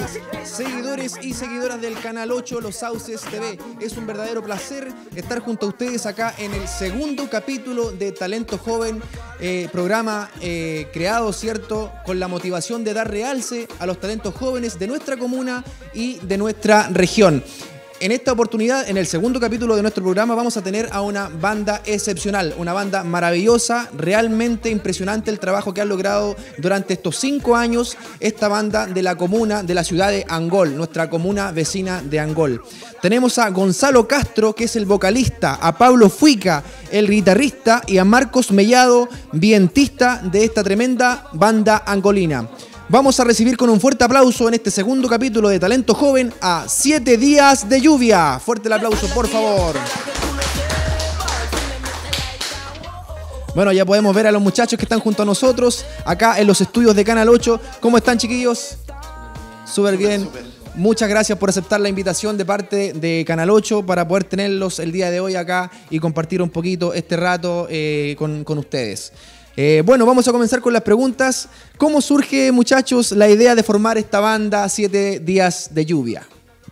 Seguidores y seguidoras del Canal 8, Los Sauces TV. Es un verdadero placer estar junto a ustedes acá en el segundo capítulo de Talento Joven, programa creado, ¿cierto?, con la motivación de dar realce a los talentos jóvenes de nuestra comuna y de nuestra región. En esta oportunidad, en el segundo capítulo de nuestro programa, vamos a tener a una banda excepcional, una banda maravillosa, realmente impresionante el trabajo que han logrado durante estos 5 años esta banda de la comuna, de la ciudad de Angol, nuestra comuna vecina de Angol. Tenemos a Gonzalo Castro, que es el vocalista, a Pablo Fuica, el guitarrista, y a Marcos Mellado, vientista de esta tremenda banda angolina. Vamos a recibir con un fuerte aplauso en este segundo capítulo de Talento Joven a 7 días de lluvia. Fuerte el aplauso, por favor. Bueno, ya podemos ver a los muchachos que están junto a nosotros acá en los estudios de Canal 8. ¿Cómo están, chiquillos? Súper bien. Muchas gracias por aceptar la invitación de parte de Canal 8 para poder tenerlos el día de hoy acá y compartir un poquito este rato con ustedes. Bueno, vamos a comenzar con las preguntas. ¿Cómo surge, muchachos, la idea de formar esta banda 7 días de lluvia?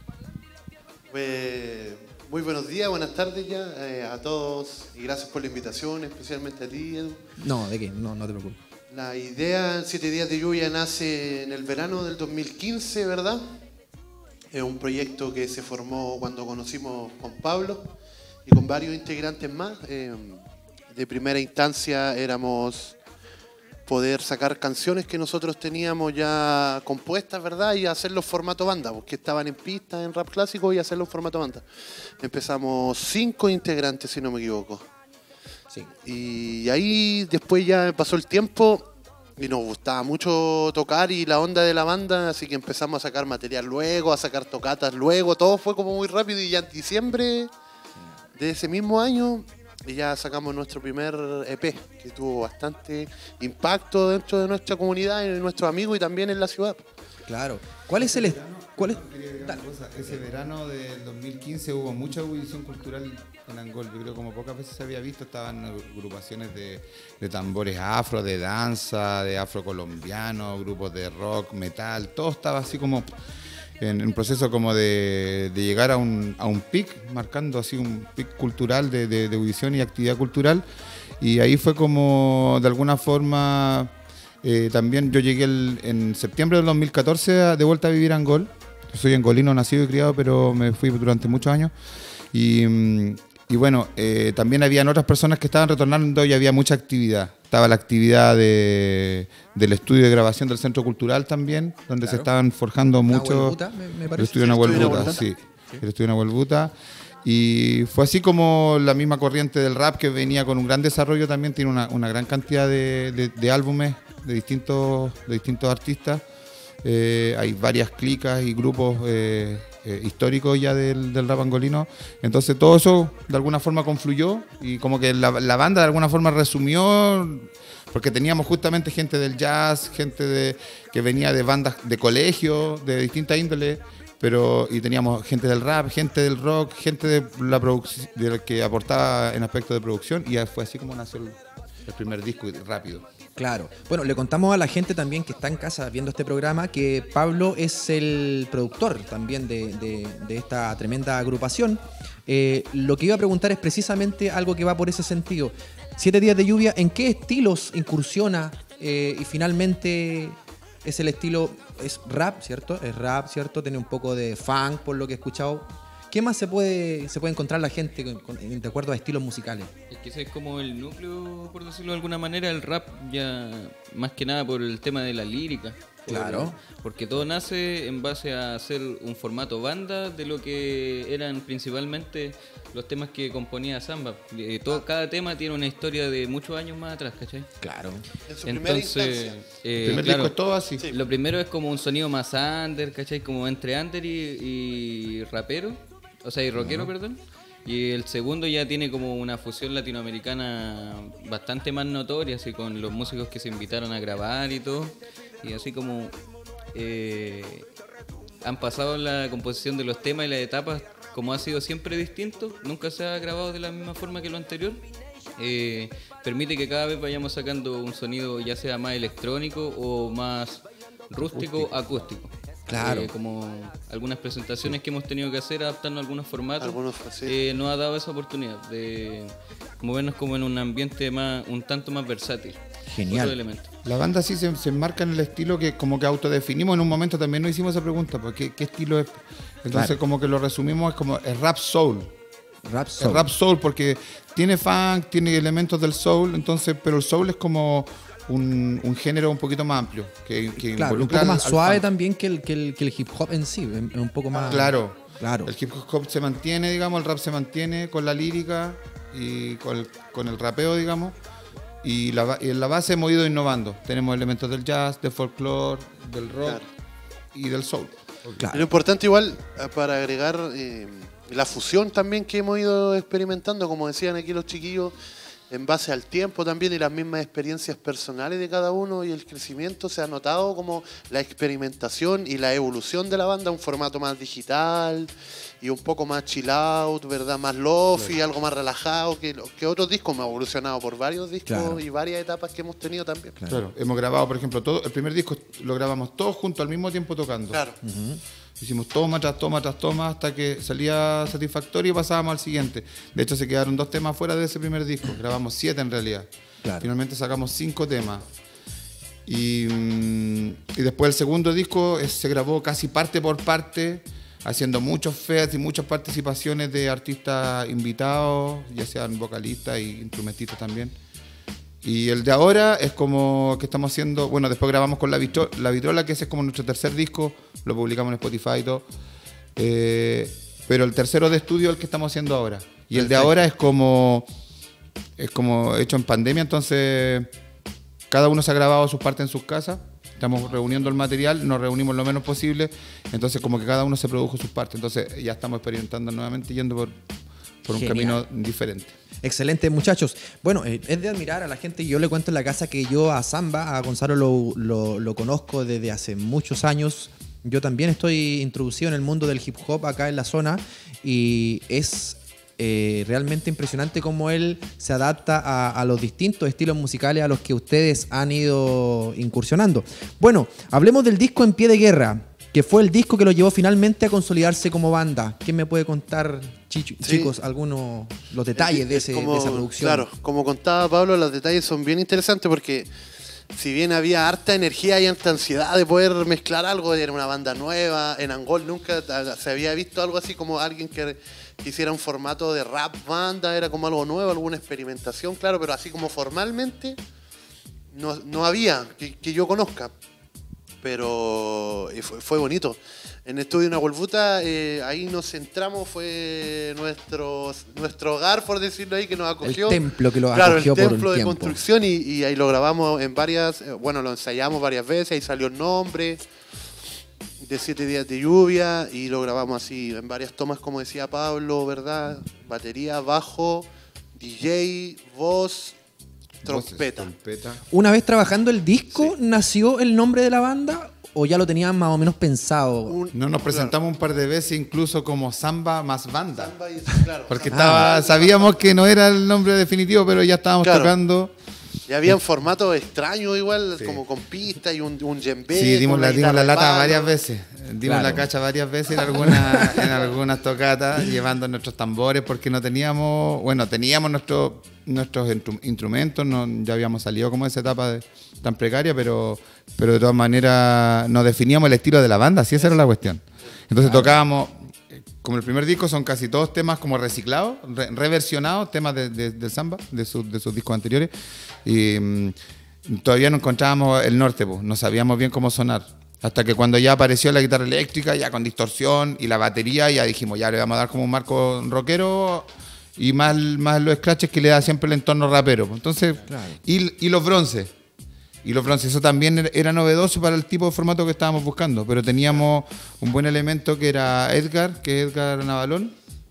Pues, muy buenos días, buenas tardes ya a todos y gracias por la invitación, especialmente a ti, Edu. No, ¿de qué? No te preocupes. La idea 7 días de lluvia nace en el verano del 2015, ¿verdad? Es un proyecto que se formó cuando conocimos con Pablo y con varios integrantes más. De primera instancia éramos poder sacar canciones que nosotros teníamos ya compuestas, ¿verdad? Y hacerlos formato banda, porque estaban en pista, en rap clásico, y hacerlos formato banda. Empezamos 5 integrantes, si no me equivoco. Sí. Y ahí después ya pasó el tiempo y nos gustaba mucho tocar y la onda de la banda, así que empezamos a sacar material luego, a sacar tocatas luego, todo fue como muy rápido y ya en diciembre de ese mismo año y ya sacamos nuestro primer EP, que tuvo bastante impacto dentro de nuestra comunidad, en nuestros amigos y también en la ciudad. Claro. ¿Cuál es el...? ¿Cuál es? Ese verano del 2015 hubo mucha ebullición cultural en Angol. Yo creo como pocas veces se había visto, estaban agrupaciones de tambores afro, de danza, de afrocolombiano, grupos de rock, metal, todo estaba así como en un proceso como de llegar a un pic, marcando así un pic cultural de ebullición y actividad cultural. Y ahí fue como, de alguna forma, también yo llegué en septiembre del 2014 de vuelta a vivir a Angol. Yo soy angolino, nacido y criado, pero me fui durante muchos años. Y bueno, también habían otras personas que estaban retornando y había mucha actividad. Estaba la actividad del estudio de grabación del Centro Cultural también, donde se estaban forjando mucho. El estudio Nahuel Buta, sí. El estudio Nahuel Buta. Y fue así como la misma corriente del rap, que venía con un gran desarrollo también, tiene una gran cantidad de álbumes de distintos artistas. Hay varias clicas y grupos históricos ya del rap angolino. Entonces todo eso de alguna forma confluyó y como que la banda de alguna forma resumió, porque teníamos justamente gente del jazz, gente que venía de bandas de colegio, de distintas índoles, y teníamos gente del rap, gente del rock, gente de la producción, que aportaba en aspectos de producción, y fue así como nació el primer disco rápido. Claro. Bueno, le contamos a la gente también que está en casa viendo este programa que Pablo es el productor también de esta tremenda agrupación. Lo que iba a preguntar es precisamente algo que va por ese sentido. 7 días de lluvia, ¿en qué estilos incursiona? Y finalmente es el estilo, es rap, ¿cierto? Es rap, ¿cierto? Tiene un poco de funk, por lo que he escuchado. ¿Qué más se puede encontrar la gente de acuerdo a estilos musicales? Es que ese es como el núcleo, por decirlo de alguna manera, el rap, ya más que nada por el tema de la lírica. Claro. Porque todo nace en base a hacer un formato banda de lo que eran principalmente los temas que componía Samba. Cada tema tiene una historia de muchos años más atrás, ¿cachai? Claro. Entonces, el primer disco es todo así. Sí. Lo primero es como un sonido más under, ¿cachai? Como entre under y rapero. O sea, y rockero, perdón. Y el segundo ya tiene como una fusión latinoamericana bastante más notoria, así con los músicos que se invitaron a grabar y todo. Y así como han pasado la composición de los temas y las etapas, como ha sido siempre distinto, nunca se ha grabado de la misma forma que lo anterior. Permite que cada vez vayamos sacando un sonido ya sea más electrónico o más rústico, acústico. Claro. Como algunas presentaciones que hemos tenido que hacer adaptando algunos formatos, sí. nos ha dado esa oportunidad de movernos como en un ambiente un tanto más versátil. Genial. Otro elemento. La banda sí se enmarca en el estilo que como que autodefinimos. En un momento también nos hicimos esa pregunta, porque ¿qué estilo es? Entonces Claro. como que lo resumimos, es como el rap soul. Rap El soul. rap soul porque tiene funk, tiene elementos del soul, entonces, pero el soul es como un género un poquito más amplio. Que Claro, un involucra poco más al suave funk. también que el hip hop en sí, es un poco más... Claro. Claro. El hip hop se mantiene, digamos, el rap se mantiene con la lírica y con el rapeo, digamos. Y en la base hemos ido innovando. Tenemos elementos del jazz, del folclore, del rock Claro. y del soul. Claro. Lo importante igual, para agregar la fusión también que hemos ido experimentando, como decían aquí los chiquillos, en base al tiempo también y las mismas experiencias personales de cada uno y el crecimiento, se ha notado como la experimentación y la evolución de la banda, un formato más digital y un poco más chill out, ¿verdad? Más lofi, algo más relajado que otros discos. Hemos evolucionado por varios discos Claro. y varias etapas que hemos tenido también. Claro. Hemos grabado, por ejemplo, el primer disco lo grabamos todos juntos al mismo tiempo tocando. Claro. Hicimos toma tras toma tras toma hasta que salía satisfactorio y pasábamos al siguiente. De hecho, se quedaron 2 temas fuera de ese primer disco. Grabamos 7 en realidad. Claro. Finalmente sacamos 5 temas. Y después el segundo disco se grabó casi parte por parte, haciendo muchos feats y muchas participaciones de artistas invitados, ya sean vocalistas e instrumentistas también. Y el de ahora es como que estamos haciendo, bueno, después grabamos con La Vitrola, que ese es como nuestro tercer disco, lo publicamos en Spotify y todo. Pero el tercero de estudio es el que estamos haciendo ahora. Y el de ahora es como hecho en pandemia, entonces cada uno se ha grabado sus partes en sus casas. Estamos reuniendo el material, nos reunimos lo menos posible, entonces como que cada uno se produjo sus partes. Entonces ya estamos experimentando nuevamente, yendo por un Genial. camino diferente. Excelente, muchachos. Bueno, es de admirar a la gente. Yo le cuento en la casa que yo a Samba, a Gonzalo lo conozco desde hace muchos años. Yo también estoy introducido en el mundo del hip hop acá en la zona y es realmente impresionante cómo él se adapta a los distintos estilos musicales a los que ustedes han ido incursionando. Bueno, hablemos del disco En Pie de Guerra, que fue el disco que lo llevó finalmente a consolidarse como banda. ¿Quién me puede contar, chicos, algunos los detalles de esa producción? Claro, como contaba Pablo, los detalles son bien interesantes porque si bien había harta energía y harta ansiedad de poder mezclar algo, era una banda nueva, en Angol nunca se había visto algo así como alguien que hiciera un formato de rap banda, era como algo nuevo, alguna experimentación, claro, pero así como formalmente no había que yo conozca. Pero fue bonito. En Estudio Una Volvuta, ahí nos centramos, fue nuestro hogar, por decirlo ahí, que nos acogió. El templo que lo claro, acogió el por un templo de tiempo. construcción y ahí lo grabamos en varias, bueno, lo ensayamos varias veces, ahí salió el nombre de 7 días de lluvia y lo grabamos así en varias tomas, como decía Pablo, ¿verdad? Batería, bajo, DJ, voz, trompeta. Una vez trabajando el disco, ¿nació el nombre de la banda o ya lo tenían más o menos pensado? No, nos presentamos un par de veces incluso como Samba más banda. Samba y- claro, Porque Samba. sabíamos que no era el nombre definitivo, pero ya estábamos Claro. tocando. Y habían formatos extraños igual, Sí. como con pista y un djembe. Sí, dimos con la guitarra de lata palo. varias veces. Dimos Claro. la cacha varias veces en algunas tocatas, llevando nuestros tambores, porque no teníamos, bueno, teníamos nuestros instrumentos, ya habíamos salido como de esa etapa tan precaria, pero de todas maneras nos definíamos el estilo de la banda, así esa era la cuestión. Entonces tocábamos, como el primer disco son casi todos temas como reciclados, reversionados, temas del samba, de sus discos anteriores, y todavía no encontrábamos el norte, pues, no sabíamos bien cómo sonar. Hasta que cuando ya apareció la guitarra eléctrica, ya con distorsión y la batería, ya dijimos, ya le vamos a dar como un marco rockero y más los scratches que le da siempre el entorno rapero. Entonces, Claro. y los bronces. Y los bronces, eso también era novedoso para el tipo de formato que estábamos buscando, pero teníamos un buen elemento que era Edgar, que es Edgar Navalón,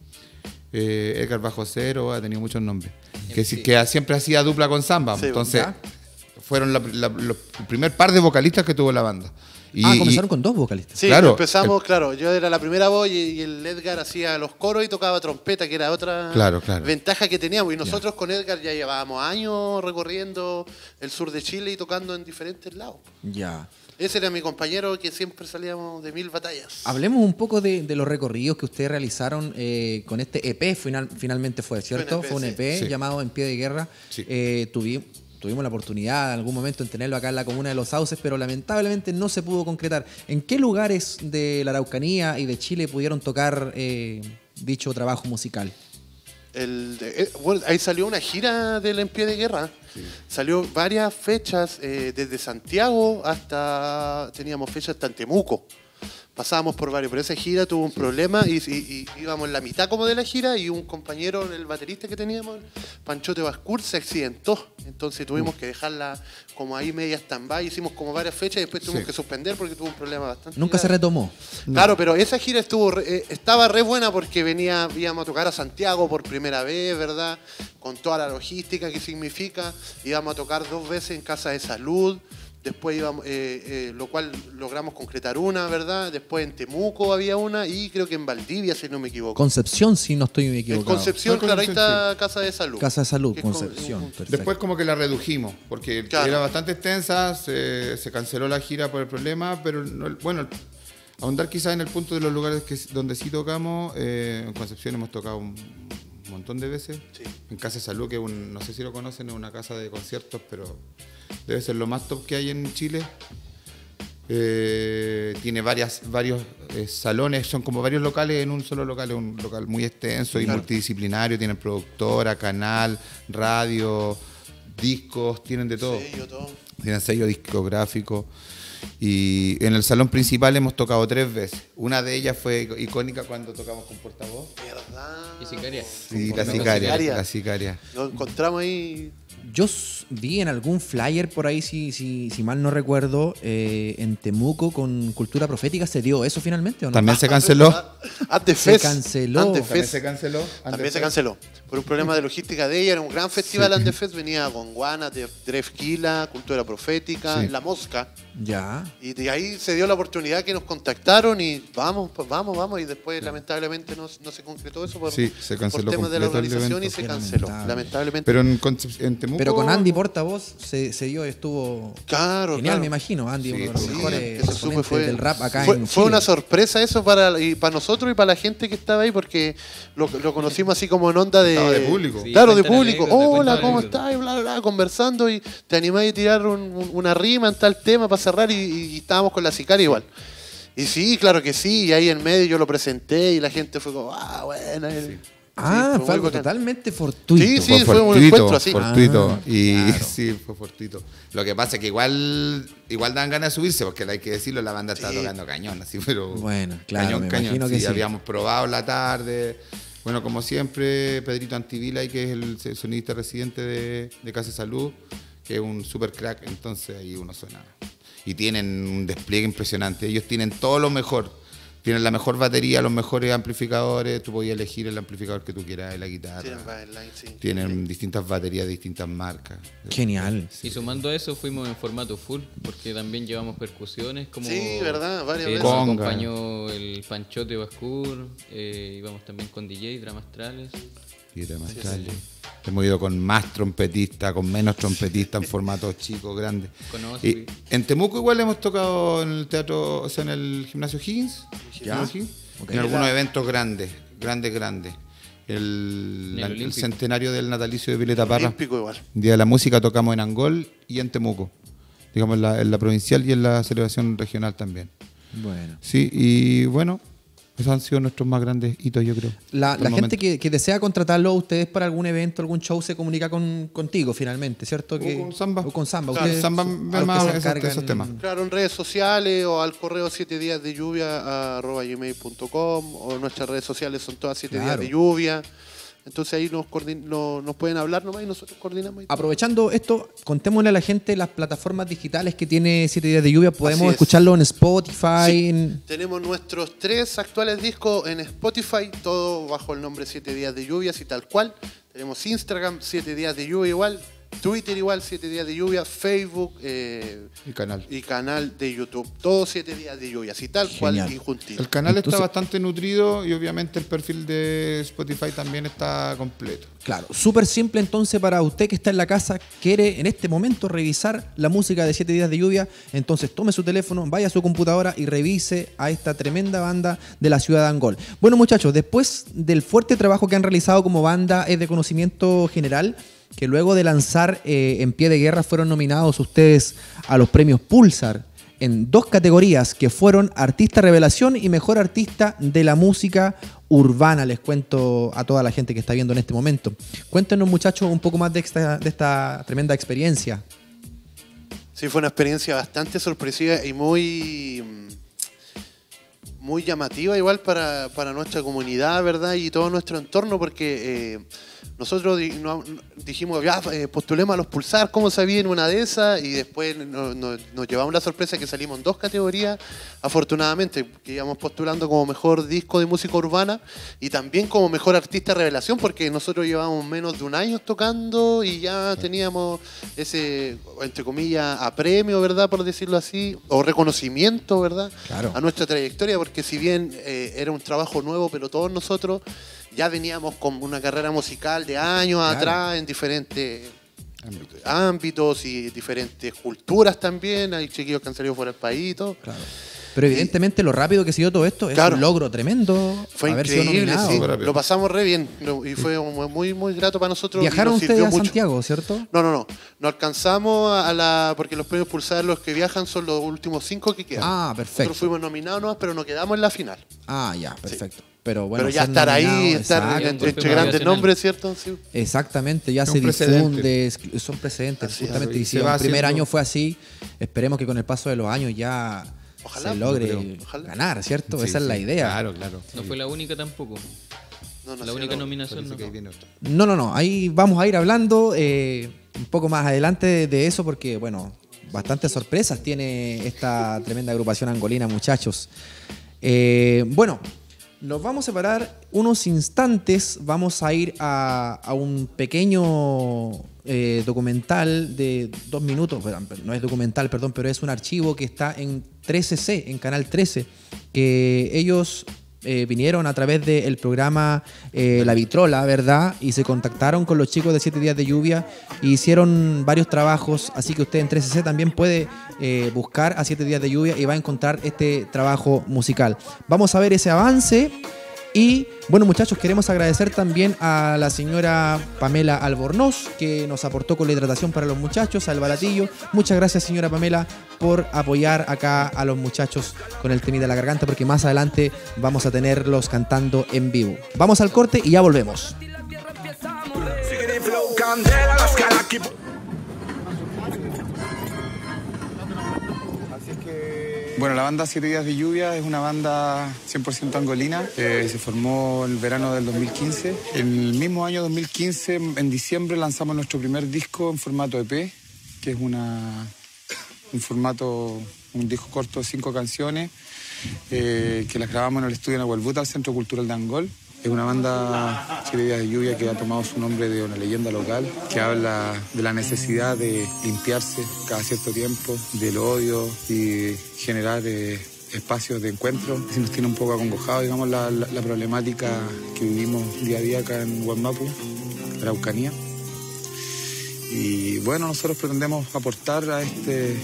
Edgar Bajo Cero, ha tenido muchos nombres, que siempre hacía dupla con Samba. Sí, Entonces, ¿ya? fueron el primer par de vocalistas que tuvo la banda. Comenzaron con 2 vocalistas. Sí, Claro, empezamos, claro, yo era la primera voz y el Edgar hacía los coros y tocaba trompeta, que era otra Claro. ventaja que teníamos. Y nosotros con Edgar ya llevábamos años recorriendo el sur de Chile y tocando en diferentes lados. Ya. Ese era mi compañero que siempre salíamos de 1000 batallas. Hablemos un poco de los recorridos que ustedes realizaron con este EP, finalmente fue, ¿cierto? Fue un EP sí. llamado En Pie de Guerra. Sí. Tuvimos la oportunidad en algún momento en tenerlo acá en la comuna de Los Sauces, pero lamentablemente no se pudo concretar. ¿En qué lugares de la Araucanía y de Chile pudieron tocar dicho trabajo musical? Bueno, ahí salió una gira del En Pie de Guerra. Sí. Salió varias fechas, desde Santiago hasta... Teníamos fechas hasta en Temuco. Pasábamos por varios, pero esa gira tuvo un problema y íbamos en la mitad como de la gira y un compañero, el baterista que teníamos, Panchote Bascur, se accidentó. Entonces tuvimos que dejarla como ahí media stand-by. Hicimos como varias fechas y después tuvimos que suspender porque tuvo un problema bastante Nunca se retomó. Claro, pero esa gira estaba re buena porque íbamos a tocar a Santiago por primera vez, ¿verdad? Con toda la logística que significa. Íbamos a tocar 2 veces en Casa de Salud. Después íbamos, lo cual logramos concretar una, ¿verdad? Después en Temuco había una y creo que en Valdivia, si no me equivoco. Concepción, si no estoy equivocado. En Concepción, claro, ahí está Casa de Salud. Casa de Salud, Concepción. Después como que la redujimos, porque era bastante extensa, se canceló la gira por el problema, pero bueno, ahondar quizás en el punto de los lugares donde sí tocamos, en Concepción hemos tocado un montón de veces. Sí. En Casa de Salud, que no sé si lo conocen, es una casa de conciertos, pero debe ser lo más top que hay en Chile. Tiene varios salones, son como varios locales en un solo local, es un local muy extenso y multidisciplinario. Tienen productora, canal, radio, discos, tienen de todo. Sello, todo. Tienen sello discográfico. Y en el salón principal hemos tocado 3 veces. Una de ellas fue icónica cuando tocamos con Portavoz. ¿Verdad? ¿Y Sicaria? Sí, la Sicaria. Lo encontramos ahí. Yo vi en algún flyer por ahí, si mal no recuerdo, en Temuco con Cultura Profética. ¿Se dio eso finalmente o no? También se canceló. Se canceló. También se canceló. También se canceló. Por un problema de logística de ella. Era un gran festival. Sí. Andefest venía con Guana, Drefquila, Cultura Profética, La Mosca. Ya. Y de ahí se dio la oportunidad que nos contactaron y vamos. Y después, lamentablemente, no se concretó eso por temas de la organización y se canceló. Lamentablemente. Pero en Temuco. Pero con Andy Portavoz se dio, estuvo genial, me imagino. Andy, uno de los mejores exponentes del rap acá en Chile. Fue una sorpresa eso para nosotros y para la gente que estaba ahí, porque lo conocimos así como en onda de público. Sí, claro, de público. Hola, ¿cómo estás? Y bla, bla, conversando y te animás a tirar una rima en tal tema para cerrar y estábamos con la Sicaria igual. Y sí, claro que sí, y ahí en medio yo lo presenté y la gente fue como, bueno. Sí. Fue algo totalmente fortuito. Sí, fue un encuentro así. Fortuito. Claro. Sí, fue fortuito. Lo que pasa es que igual dan ganas de subirse, porque hay que decirlo, la banda está tocando cañón, así, pero... Bueno, claro, cañón. Sí, habíamos probado la tarde. Bueno, como siempre, Pedrito Antivila, que es el sonidista residente de Casa de Salud, que es un super crack, entonces ahí uno suena. Y tienen un despliegue impresionante. Ellos tienen todo lo mejor. Tienen la mejor batería, los mejores amplificadores. Tú podías elegir el amplificador que tú quieras, la guitarra. Tienen distintas baterías de distintas marcas. Genial. Sí. Y sumando a eso, fuimos en formato full, porque también llevamos percusiones. Como sí, ¿verdad? Varias veces. Nos acompañó el Panchote Bascur. Íbamos también con DJ, Dramastrales. Y Dramastrales. Hemos ido con más trompetistas, con menos trompetistas, en formatos chicos, grandes. Y en Temuco igual hemos tocado en el teatro, o sea, en el gimnasio Higgins. Okay. En algunos eventos grandes. El centenario del natalicio de Violeta Parra. Igual. Día de la Música tocamos en Angol y en Temuco. Digamos en la provincial y en la celebración regional también. Bueno. Sí, y bueno, esos han sido nuestros más grandes hitos, yo creo. La gente que desea contratarlo a ustedes para algún evento, algún show, se comunica contigo finalmente, ¿cierto? O con Samba. Claro, Samba ve más esos temas. Claro, en redes sociales o al correo 7díasdelluvia@gmail.com, o nuestras redes sociales son todas 7 días de lluvia. Entonces ahí nos pueden hablar nomás y nosotros coordinamos. Aprovechando esto, contémosle a la gente las plataformas digitales que tiene 7 días de lluvia. Podemos escucharlo en Spotify. Sí. Tenemos nuestros 3 actuales discos en Spotify, todo bajo el nombre 7 días de lluvia, así tal cual. Tenemos Instagram, 7 días de lluvia igual. Twitter igual, 7 días de lluvia, Facebook y canal de YouTube. Todos 7 días de lluvia, así tal Genial. cual y juntito. El canal Entonces, está bastante nutrido y obviamente el perfil de Spotify también está completo. Claro, súper simple entonces para usted que está en la casa, quiere en este momento revisar la música de 7 días de lluvia, entonces tome su teléfono, vaya a su computadora y revise a esta tremenda banda de la ciudad de Angol. Bueno muchachos, después del fuerte trabajo que han realizado como banda, es de conocimiento general que luego de lanzar En Pie de Guerra fueron nominados ustedes a los premios Pulsar en 2 categorías que fueron Artista Revelación y Mejor Artista de la Música Urbana. Les cuento a toda la gente que está viendo en este momento. Cuéntenos muchachos un poco más de esta tremenda experiencia. Sí, fue una experiencia bastante sorpresiva y muy llamativa igual para nuestra comunidad, ¿verdad? Y todo nuestro entorno, porque nosotros dijimos, ya, postulemos a los Pulsar, ¿cómo se viene una de esas? Y después nos llevamos la sorpresa que salimos en 2 categorías, afortunadamente, que íbamos postulando como mejor disco de música urbana y también como mejor artista revelación, porque nosotros llevábamos menos de un año tocando y ya teníamos ese, entre comillas, apremio, ¿verdad? Por decirlo así, o reconocimiento, ¿verdad? Claro. A nuestra trayectoria, porque si bien era un trabajo nuevo, pero todos nosotros ya veníamos con una carrera musical de años atrás en diferentes ámbitos y diferentes culturas también. Hay chiquillos que han salido fuera del país y todo. Claro. Pero evidentemente lo rápido que se dio todo esto es un logro tremendo. Fue haber sido increíble, nominado. sí. Lo pasamos re bien y fue muy, muy grato para nosotros. ¿Viajaron y nos ustedes sirvió a mucho. Santiago, cierto? No alcanzamos porque los premios Pulsar, los que viajan son los últimos 5 que quedan. Ah, perfecto. Nosotros fuimos nominados nomás, pero nos quedamos en la final. Ah, ya, perfecto. Pero bueno, pero ya ser estar ahí, nominado, estar exacto. entre grandes nombres, ¿cierto? Sí. Exactamente, ya Es se un precedente. difunde, son precedentes, Así es. justamente. Y si Se va el primer haciendo- año fue así, esperemos que con el paso de los años ya Ojalá, se logre yo creo. Ojalá. ganar, ¿cierto? Sí, Esa es la sí, idea. Claro. No fue la única tampoco. No, La sí, única no. nominación Parece no. que ahí viene otro. No, ahí vamos a ir hablando un poco más adelante de eso porque, bueno, bastantes sorpresas tiene esta tremenda agrupación angolina, muchachos. Bueno, nos vamos a separar unos instantes, vamos a ir a un pequeño documental de 2 minutos, no es documental, perdón, pero es un archivo que está en 13C, en Canal 13, que ellos vinieron a través del programa La Vitrola, ¿verdad? Y se contactaron con los chicos de 7 días de lluvia e hicieron varios trabajos, así que usted en 13C también puede buscar a 7 días de lluvia y va a encontrar este trabajo musical. Vamos a ver ese avance. Y bueno muchachos, queremos agradecer también a la señora Pamela Albornoz que nos aportó con la hidratación para los muchachos, al baratillo. Muchas gracias señora Pamela por apoyar acá a los muchachos con el temita de la garganta, porque más adelante vamos a tenerlos cantando en vivo. Vamos al corte y ya volvemos. Bueno, la banda 7 días de lluvia es una banda 100% angolina. Se formó en el verano del 2015. En el mismo año 2015, en diciembre, lanzamos nuestro primer disco en formato EP, que es un disco corto de 5 canciones, que las grabamos en el estudio Nahuelbuta, al Centro Cultural de Angol. Es una banda 7 días de lluvia que ha tomado su nombre de una leyenda local que habla de la necesidad de limpiarse cada cierto tiempo, del odio y generar espacios de encuentro. Eso nos tiene un poco acongojados, digamos, la problemática que vivimos día a día acá en Guamapu, Araucanía. Y bueno, nosotros pretendemos aportar a este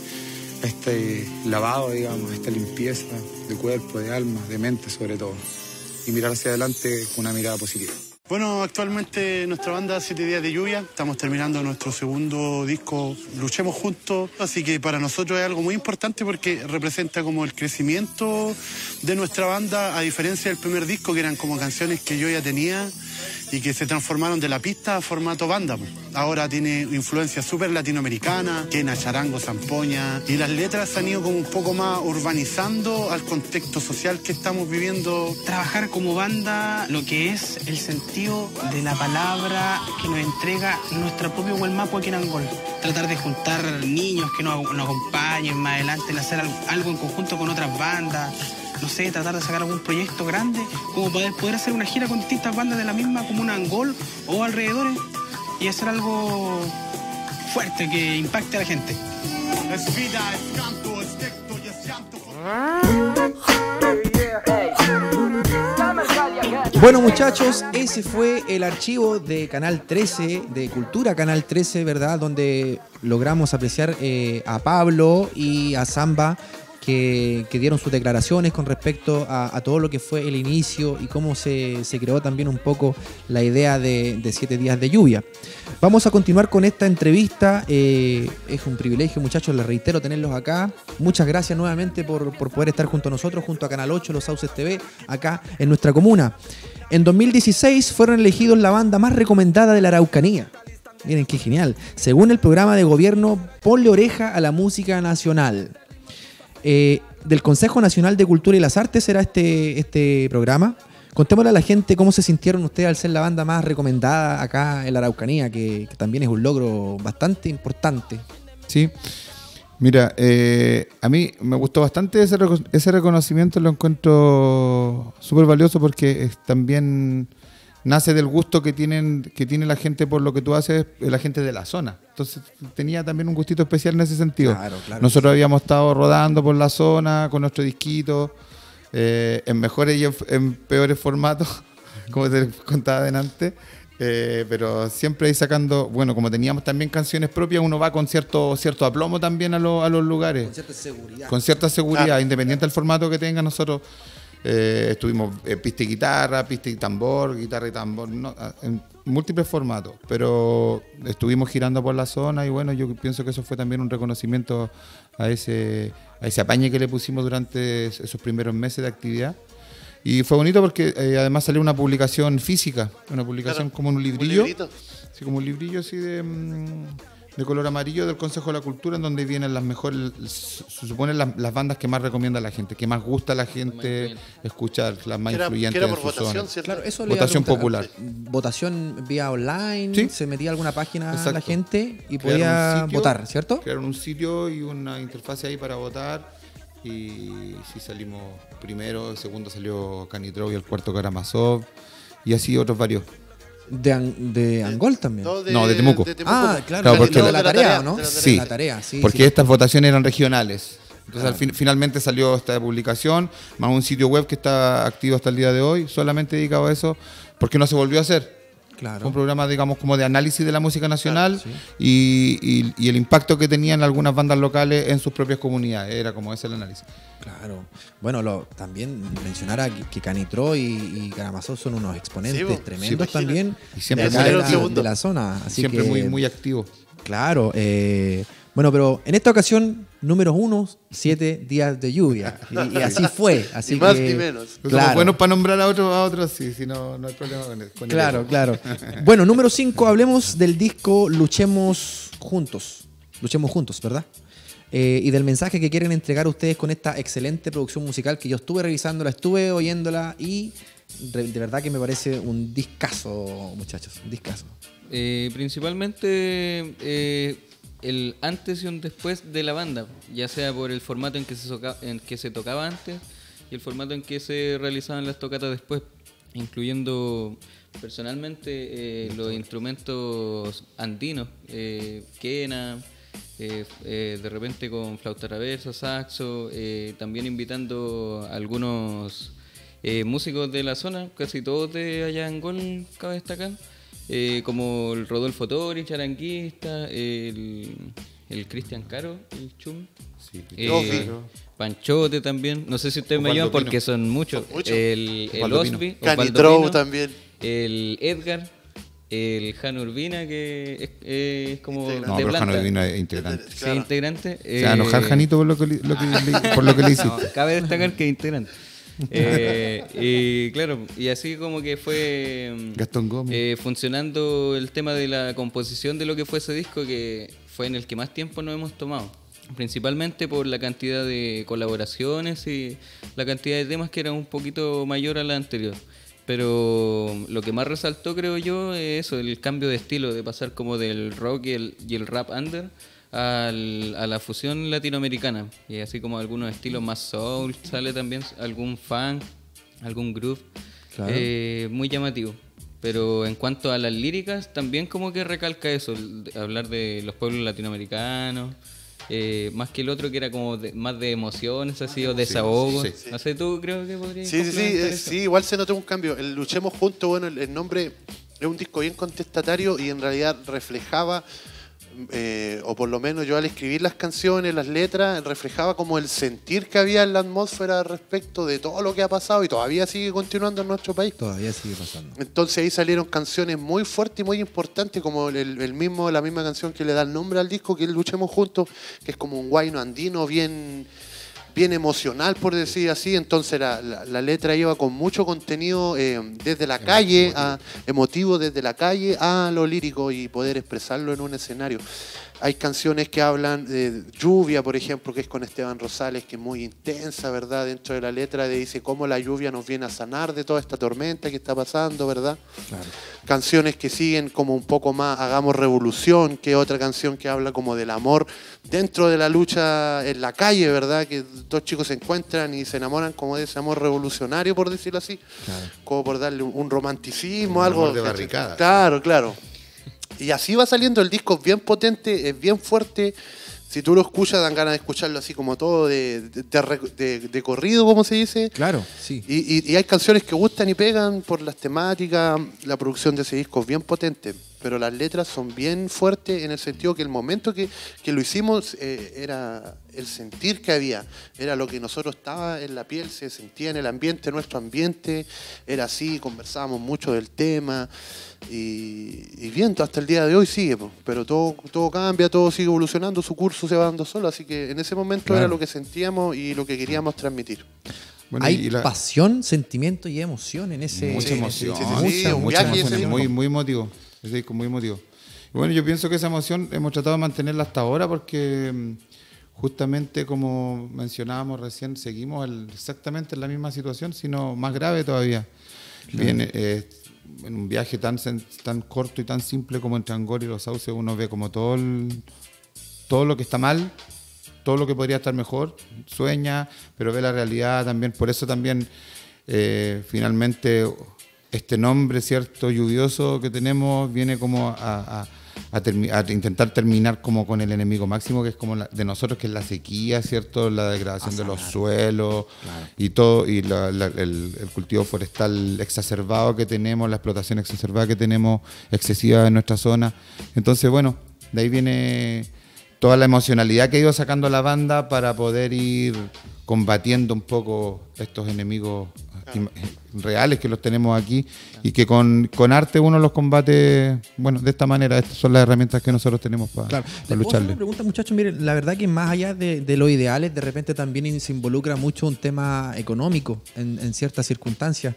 lavado, digamos, a esta limpieza de cuerpo, de alma, de mente sobre todo, y mirar hacia adelante con una mirada positiva. Bueno, actualmente nuestra banda 7 días de lluvia, estamos terminando nuestro segundo disco, Luchemos Juntos, así que para nosotros es algo muy importante porque representa como el crecimiento de nuestra banda, a diferencia del primer disco, que eran como canciones que yo ya tenía y que se transformaron de la pista a formato banda. Ahora tiene influencia súper latinoamericana, quena, charango, zampoña, y las letras se han ido como un poco más urbanizando al contexto social que estamos viviendo. Trabajar como banda, lo que es el sentido de la palabra que nos entrega nuestro propio Gualmapu aquí en Angol. Tratar de juntar niños que nos acompañen más adelante, en hacer algo en conjunto con otras bandas. No sé, tratar de sacar algún proyecto grande, como poder hacer una gira con distintas bandas de la misma comuna Angol o alrededores, y hacer algo fuerte, que impacte a la gente. Es vida, es canto, es texto y es llanto. Bueno, muchachos, ese fue el archivo de Canal 13, de Cultura Canal 13, ¿verdad? Donde logramos apreciar a Pablo y a Zamba que dieron sus declaraciones con respecto a todo lo que fue el inicio y cómo se creó también un poco la idea de 7 días de lluvia. Vamos a continuar con esta entrevista. Es un privilegio, muchachos, les reitero tenerlos acá. Muchas gracias nuevamente por poder estar junto a nosotros, junto a Canal 8, Los Sauces TV, acá en nuestra comuna. En 2016 fueron elegidos la banda más recomendada de la Araucanía. Miren qué genial. Según el programa de gobierno Ponle Oreja a la Música Nacional. Del Consejo Nacional de Cultura y las Artes será este programa. Contémosle a la gente cómo se sintieron ustedes al ser la banda más recomendada acá en la Araucanía, que también es un logro bastante importante. Sí, mira, a mí me gustó bastante ese reconocimiento, lo encuentro súper valioso porque también nace del gusto que tiene la gente por lo que tú haces, la gente de la zona. Entonces tenía también un gustito especial en ese sentido. Claro. Nosotros habíamos estado rodando por la zona con nuestro disquito, en mejores y en peores formatos, como te contaba delante. Pero siempre ahí sacando, bueno, como teníamos también canciones propias, uno va con cierto aplomo también a los lugares. Con cierta seguridad. Con cierta seguridad, independiente del formato que tenga. Nosotros estuvimos pista y guitarra, pista y tambor, guitarra y tambor, no, en múltiples formatos, pero estuvimos girando por la zona y bueno, yo pienso que eso fue también un reconocimiento a ese apañe que le pusimos durante esos primeros meses de actividad. Y fue bonito porque además salió una publicación física, una publicación como un librillo, sí, como un librillo así de color amarillo del Consejo de la Cultura, en donde vienen las mejores, se supone las bandas que más recomienda la gente, que más gusta a la gente escuchar, las más influyentes en su zona. Claro, eso votación popular. Votación vía online, ¿sí? Se metía a alguna página. Exacto. La gente y crearon podía votar, ¿cierto? Crearon un sitio y una interfase ahí para votar. Y sí salimos primero, segundo salió Canitrov y el cuarto Karamazov y así otros varios. De Angol también. No, de Temuco. Ah, claro, porque de la tarea, ¿no? Sí, la tarea, sí, porque estas votaciones eran regionales. Entonces finalmente salió esta publicación, más un sitio web que está activo hasta el día de hoy, solamente dedicado a eso, porque no se volvió a hacer. Claro. Un programa, digamos, como de análisis de la música nacional, claro, sí. y el impacto que tenían algunas bandas locales en sus propias comunidades. Era como ese el análisis. Claro. Bueno, también mencionar que Canitrov y Karamazov son unos exponentes tremendos sí, también y siempre de la zona. Así siempre que, muy activos. Claro. Bueno, pero en esta ocasión, número 1, 7 días de lluvia. Y así fue. Así ni más que, ni menos. Claro. Somos buenos para nombrar a otros sí, si no hay problema con claro, claro. Bueno, número 5, hablemos del disco Luchemos Juntos. Luchemos Juntos, ¿verdad? Y del mensaje que quieren entregar ustedes con esta excelente producción musical que yo estuve revisándola, estuve oyéndola y de verdad que me parece un discazo, muchachos, un discazo. Principalmente el antes y un después de la banda, ya sea por el formato en que se tocaba antes y el formato en que se realizaban las tocatas después, incluyendo personalmente los instrumentos andinos, quena, de repente con flauta traversa, saxo, también invitando a algunos músicos de la zona, casi todos de allá en Angol, cabe destacar. Como el Rodolfo Tori, charanguista, el Cristian Caro, el Chum, sí, Panchote también, no sé si ustedes me ayudan porque son muchos, el Osby, Canitrov también, el Edgar, el Jano Urbina que es como no, pero Jano Urbina es integrante. Sí, integrante. Se va a enojar Janito por lo que le hiciste. No, cabe destacar que es integrante. Y claro, y así como que fue Gastón Gómez funcionando el tema de la composición de lo que fue ese disco, que fue en el que más tiempo nos hemos tomado, principalmente por la cantidad de colaboraciones y la cantidad de temas que era un poquito mayor a la anterior. Pero lo que más resaltó, creo yo, es eso, el cambio de estilo, de pasar como del rock y el rap under a la fusión latinoamericana, y así como algunos estilos más soul, sale también algún funk, algún groove, claro. Muy llamativo. Pero en cuanto a las líricas, también como que recalca eso, hablar de los pueblos latinoamericanos, más que el otro que era como más de emociones, así, o desahogo. sí, sí. No sé, tú creo que podrías Sí, complementar eso. sí, igual se notó un cambio. El Luchemos Juntos, bueno, el nombre es un disco bien contestatario y en realidad reflejaba, o por lo menos yo al escribir las canciones, las letras, reflejaba como el sentir que había en la atmósfera respecto de todo lo que ha pasado y todavía sigue continuando en nuestro país. Todavía sigue pasando. Entonces ahí salieron canciones muy fuertes y muy importantes, como la misma canción que le da el nombre al disco, que es Luchemos Juntos, que es como un guayno andino bien emocional, por decir así. Entonces la letra iba con mucho contenido desde la calle, emotivo desde la calle a lo lírico y poder expresarlo en un escenario. Hay canciones que hablan de lluvia, por ejemplo, que es con Esteban Rosales, que es muy intensa, ¿verdad? Dentro de la letra dice cómo la lluvia nos viene a sanar de toda esta tormenta que está pasando, ¿verdad? Claro. Canciones que siguen como un poco más, Hagamos Revolución, que es otra canción que habla como del amor dentro de la lucha en la calle, ¿verdad? Que dos chicos se encuentran y se enamoran como de ese amor revolucionario, por decirlo así. Claro. Como por darle un romanticismo, algo. Amor de barricada. Claro, claro. Y así va saliendo el disco, es bien potente, es bien fuerte. Si tú lo escuchas, dan ganas de escucharlo así como todo de corrido, como se dice. Claro, sí. Y hay canciones que gustan y pegan por las temáticas. La producción de ese disco es bien potente, pero las letras son bien fuertes en el sentido que el momento que lo hicimos era el sentir que había. Era lo que nosotros estaba en la piel, se sentía en el ambiente, nuestro ambiente. Era así, conversábamos mucho del tema. Y bien, hasta el día de hoy sigue, pero todo cambia, todo sigue evolucionando, su curso se va dando solo, así que en ese momento era lo que sentíamos y lo que queríamos transmitir. Bueno, hay pasión, sentimiento y emoción en ese. Mucha emoción. Un Mucha viaje emoción. ese Muy emotivo. Ese disco muy emotivo. Y bueno, yo pienso que esa emoción hemos tratado de mantenerla hasta ahora porque justamente como mencionábamos recién, seguimos exactamente en la misma situación, sino más grave todavía. Claro. Bien, en un viaje tan corto y tan simple como entre Angol y Los Sauces, uno ve como todo lo que está mal, todo lo que podría estar mejor, sueña, pero ve la realidad también. Por eso también finalmente este nombre, cierto, lluvioso que tenemos, viene como a intentar terminar como con el enemigo máximo, que es como de nosotros, que es la sequía, cierto, la degradación de los suelos, claro. Y todo, y el cultivo forestal exacerbado que tenemos, la explotación exacerbada que tenemos, excesiva en nuestra zona. Entonces, bueno, de ahí viene toda la emocionalidad que ha ido sacando la banda para poder ir combatiendo un poco estos enemigos reales que los tenemos aquí y que con arte uno los combate, bueno, de esta manera. Estas son las herramientas que nosotros tenemos para lucharle. Una pregunta, muchachos, miren, la verdad que más allá de los ideales, de repente también se involucra mucho un tema económico en ciertas circunstancias.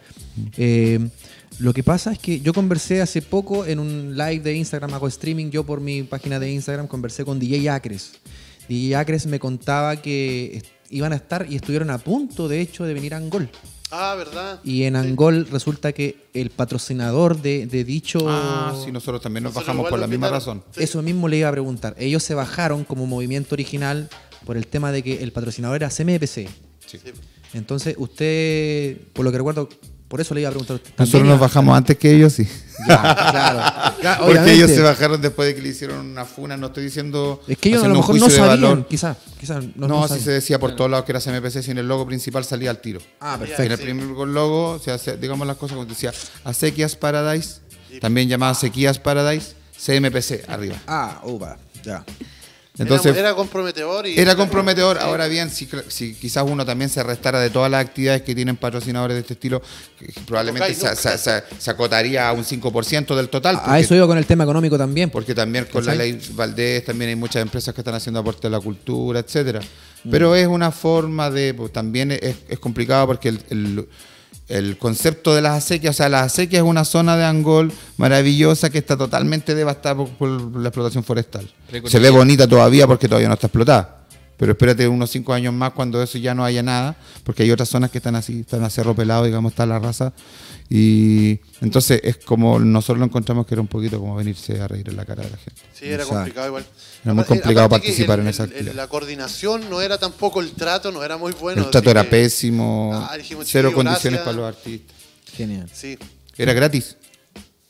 Lo que pasa es que yo conversé hace poco en un live de Instagram, hago streaming, yo por mi página de Instagram conversé con DJ Acres. DJ Acres me contaba que iban a estar y estuvieron a punto, de hecho, de venir a Angol. Ah, ¿verdad? Y en Angol resulta que el patrocinador de dicho... sí, nosotros también nos bajamos por la misma razón. Sí. Eso mismo le iba a preguntar. Ellos se bajaron como movimiento original por el tema de que el patrocinador era CMPC. Sí. Entonces, usted, por lo que recuerdo, por eso le iba a preguntar a usted. Nosotros nos bajamos antes que ellos, sí. Ya, claro. Porque ellos se bajaron después de que le hicieron una funa, no estoy diciendo... Es que ellos a lo mejor no sabían, quizás no así se decía por todos lados que era CMPC, si en el logo principal salía al tiro. Ah, perfecto. En el primer logo, digamos las cosas como decía, Acequias Paradise, también llamada Sequías Paradise, CMPC arriba. Ya. Entonces, era comprometedor. Era comprometedor. Ahora bien, si quizás uno también se restara de todas las actividades que tienen patrocinadores de este estilo, probablemente se acotaría a un 5% del total. A eso iba con el tema económico también. Porque también con la ley Valdés también hay muchas empresas que están haciendo aporte a la cultura, etcétera. Pero es una forma de... Pues, también es complicado porque el concepto de las acequias, o sea, las acequias es una zona de Angol maravillosa que está totalmente devastada por la explotación forestal. Se ve bonita todavía porque todavía no está explotada, pero espérate unos 5 años más cuando eso ya no haya nada, porque hay otras zonas que están así, están a cerro pelado, digamos, está la raza, y entonces es como nosotros lo encontramos que era un poquito como venirse a reír en la cara de la gente. Sí, era complicado igual. Era muy complicado participar en esa actividad. La coordinación no era tampoco, el trato no era muy bueno. El trato era pésimo, dijimos, cero chiquillo, condiciones gracias. para los artistas. Genial. Sí. Era gratis.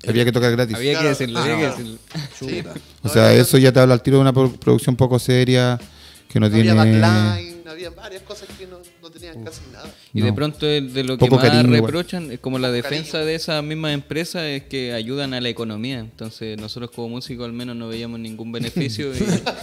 Había que tocar gratis. Había que decirlo, había que decirlo. Chuta. O sea, eso ya te habla al tiro de una producción poco seria, que no Había tiene... backline, había varias cosas que no tenían casi nada. Y No. de pronto de lo que Poco más cariño, igual. reprochan, es como la defensa de esas mismas empresas es que ayudan a la economía. Entonces nosotros como músicos al menos no veíamos ningún beneficio y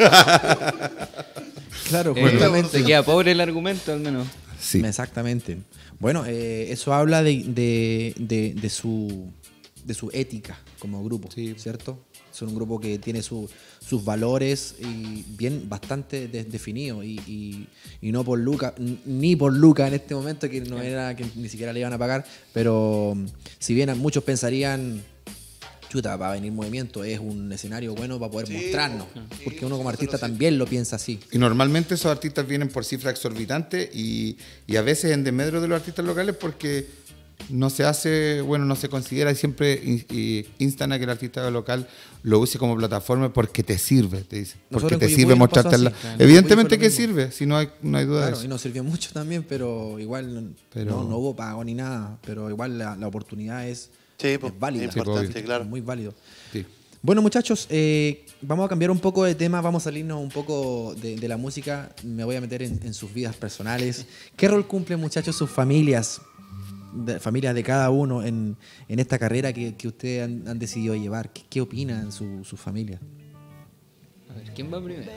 Claro, justamente. se queda pobre el argumento al menos. Sí. Exactamente. Bueno, eso habla de su ética como grupo, ¿cierto? Son un grupo que tiene sus valores y bien bastante definidos y no por Luca, ni por Luca en este momento, que no era que ni siquiera le iban a pagar, pero si bien muchos pensarían, chuta, va a venir movimiento, es un escenario bueno para poder mostrarnos, porque uno como artista también lo piensa así. Y normalmente esos artistas vienen por cifras exorbitantes y a veces en desmedro de los artistas locales porque no se hace, bueno, no se considera y siempre instan a que el artista local lo use como plataforma porque te sirve, te dicen. Nosotros Porque en te Coyhaique sirve nos pasó mostrarte. así, claro. Evidentemente En Coyhaique que fue lo mismo. sirve, si no hay duda Claro, de y eso. nos sirvió mucho también, pero igual no hubo pago ni nada, pero igual la oportunidad es válida. Es importante, Sí, claro. Muy válido. Sí. Bueno, muchachos, vamos a cambiar un poco de tema, vamos a salirnos un poco de la música, me voy a meter en sus vidas personales. ¿Qué rol cumplen, muchachos, sus familias, familias de cada uno en esta carrera que ustedes han decidido llevar? ¿Qué opinan sus familias? A ver, ¿quién va primero?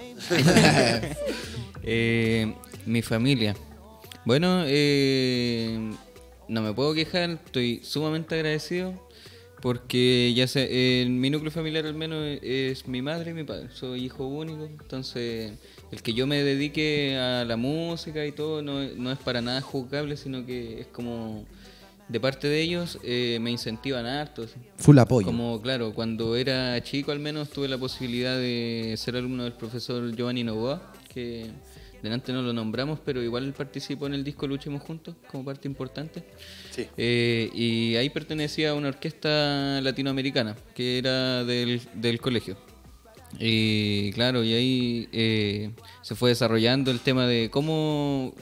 Mi familia. Bueno, no me puedo quejar, estoy sumamente agradecido porque ya sé, mi núcleo familiar al menos es mi madre y mi padre. Soy hijo único, entonces el que yo me dedique a la música y todo no es para nada juzgable, sino que es como de parte de ellos me incentivan harto. ¿Sí? Full apoyo. Como, claro, cuando era chico al menos tuve la posibilidad de ser alumno del profesor Giovanni Novoa, que delante no lo nombramos, pero igual él participó en el disco Luchemos Juntos como parte importante. Sí. Y ahí pertenecía a una orquesta latinoamericana, que era del colegio. Y claro, y ahí se fue desarrollando el tema de cómo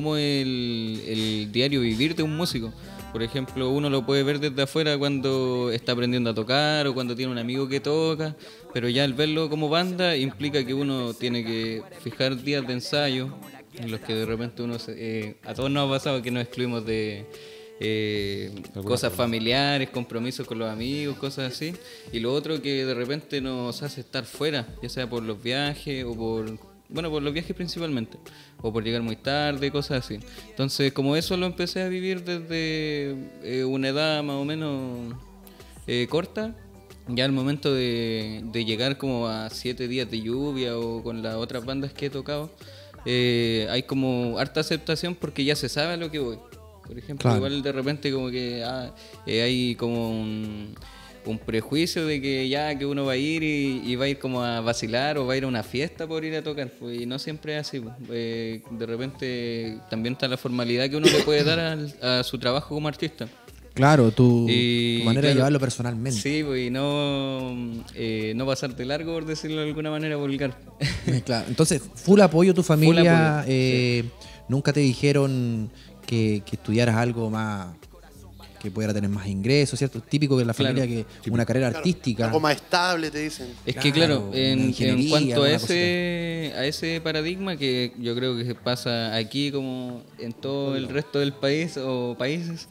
el diario vivir de un músico. Por ejemplo, uno lo puede ver desde afuera cuando está aprendiendo a tocar o cuando tiene un amigo que toca, pero ya al verlo como banda implica que uno tiene que fijar días de ensayo en los que de repente a todos nos ha pasado que nos excluimos de cosas familiares, compromisos con los amigos, cosas así. Y lo otro que de repente nos hace estar fuera, ya sea por los viajes o por los viajes principalmente, o por llegar muy tarde, cosas así. Entonces, como eso lo empecé a vivir desde una edad más o menos corta, ya al momento de llegar como a 7 días de lluvia o con las otras bandas que he tocado, hay como harta aceptación porque ya se sabe a lo que voy. Por ejemplo, Claro. igual de repente como que hay como un prejuicio de que uno va a ir y va a ir como a vacilar o va a ir a una fiesta por ir a tocar, pues, y no siempre es así, pues. De repente también está la formalidad que uno le puede dar a su trabajo como artista. Claro, tu Y, manera de claro, llevarlo personalmente. Sí, pues, y no pasarte largo, por decirlo de alguna manera vulgar. Claro. Entonces, full apoyo tu familia. apoyo, Nunca te dijeron que estudiaras algo más, que pudiera tener más ingresos, ¿cierto? Típico de la familia Claro. que una carrera Claro, artística. Algo más estable, te dicen. Es que claro, Claro, en ingeniería, cuanto a alguna ese paradigma que yo creo que pasa aquí como en todo el resto del país o países,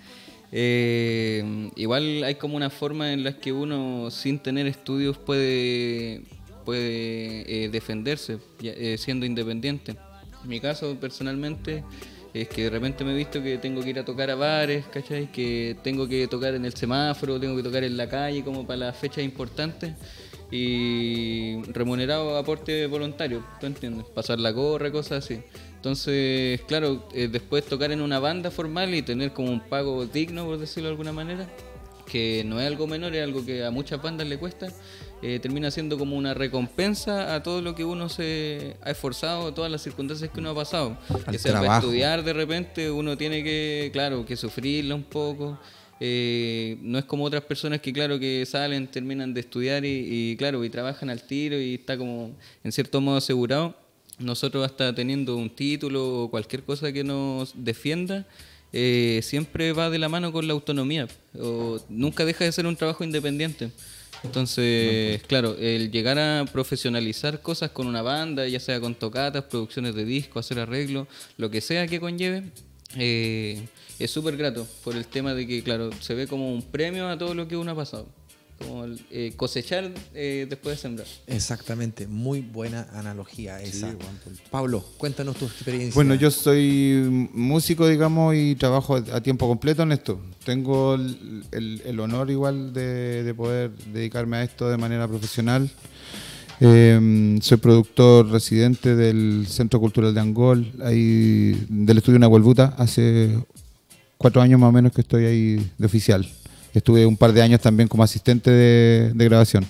igual hay como una forma en la que uno sin tener estudios puede defenderse siendo independiente. En mi caso personalmente es que de repente me he visto que tengo que ir a tocar a bares, ¿cachai? Que tengo que tocar en el semáforo, tengo que tocar en la calle como para las fechas importantes y remunerado aporte voluntario, ¿tú entiendes? Pasar la gorra, cosas así. Entonces, claro, después tocar en una banda formal y tener como un pago digno, por decirlo de alguna manera, que no es algo menor, es algo que a muchas bandas le cuesta, termina siendo como una recompensa a todo lo que uno se ha esforzado, todas las circunstancias que uno ha pasado. Al Que sea para trabajo. estudiar de repente, uno tiene que, claro, que sufrirla un poco. No es como otras personas que, claro, que salen, terminan de estudiar y claro, y trabajan al tiro y está como en cierto modo asegurado. Nosotros hasta teniendo un título o cualquier cosa que nos defienda, siempre va de la mano con la autonomía, o nunca deja de ser un trabajo independiente. Entonces, claro, el llegar a profesionalizar cosas con una banda, ya sea con tocatas, producciones de disco, hacer arreglos, lo que sea que conlleve, es súper grato por el tema de que, claro, se ve como un premio a todo lo que uno ha pasado. Como cosechar después de sembrar. Exactamente, muy buena analogía esa. Pablo, cuéntanos tu experiencia. Bueno, yo soy músico, digamos, y trabajo a tiempo completo en esto. Tengo el honor igual de poder dedicarme a esto de manera profesional. Soy productor residente del Centro Cultural de Angol, ahí, del estudio Nahuelbuta. Hace 4 años más o menos que estoy ahí de oficial. Estuve un par de años también como asistente de grabación.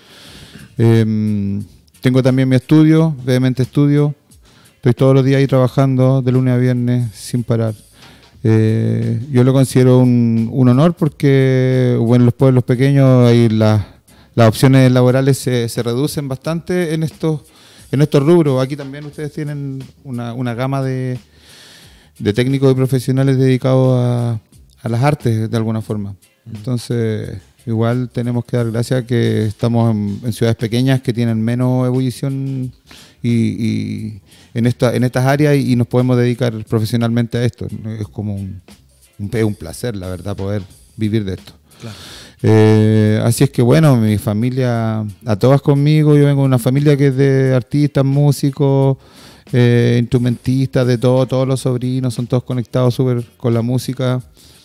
Tengo también mi estudio, Vehemente Estudio. Estoy todos los días ahí trabajando de lunes a viernes sin parar. Yo lo considero un honor porque bueno, en los pueblos pequeños ahí las opciones laborales se reducen bastante en estos rubros. Aquí también ustedes tienen una gama de técnicos y profesionales dedicados a las artes de alguna forma. Entonces, igual tenemos que dar gracias a que estamos en ciudades pequeñas que tienen menos ebullición y en estas áreas y nos podemos dedicar profesionalmente a esto. Es como un placer, la verdad, poder vivir de esto. Claro. Así es que bueno, mi familia, a todas conmigo, yo vengo de una familia que es de artistas, músicos, instrumentistas, de todo, todos los sobrinos son todos conectados súper con la música.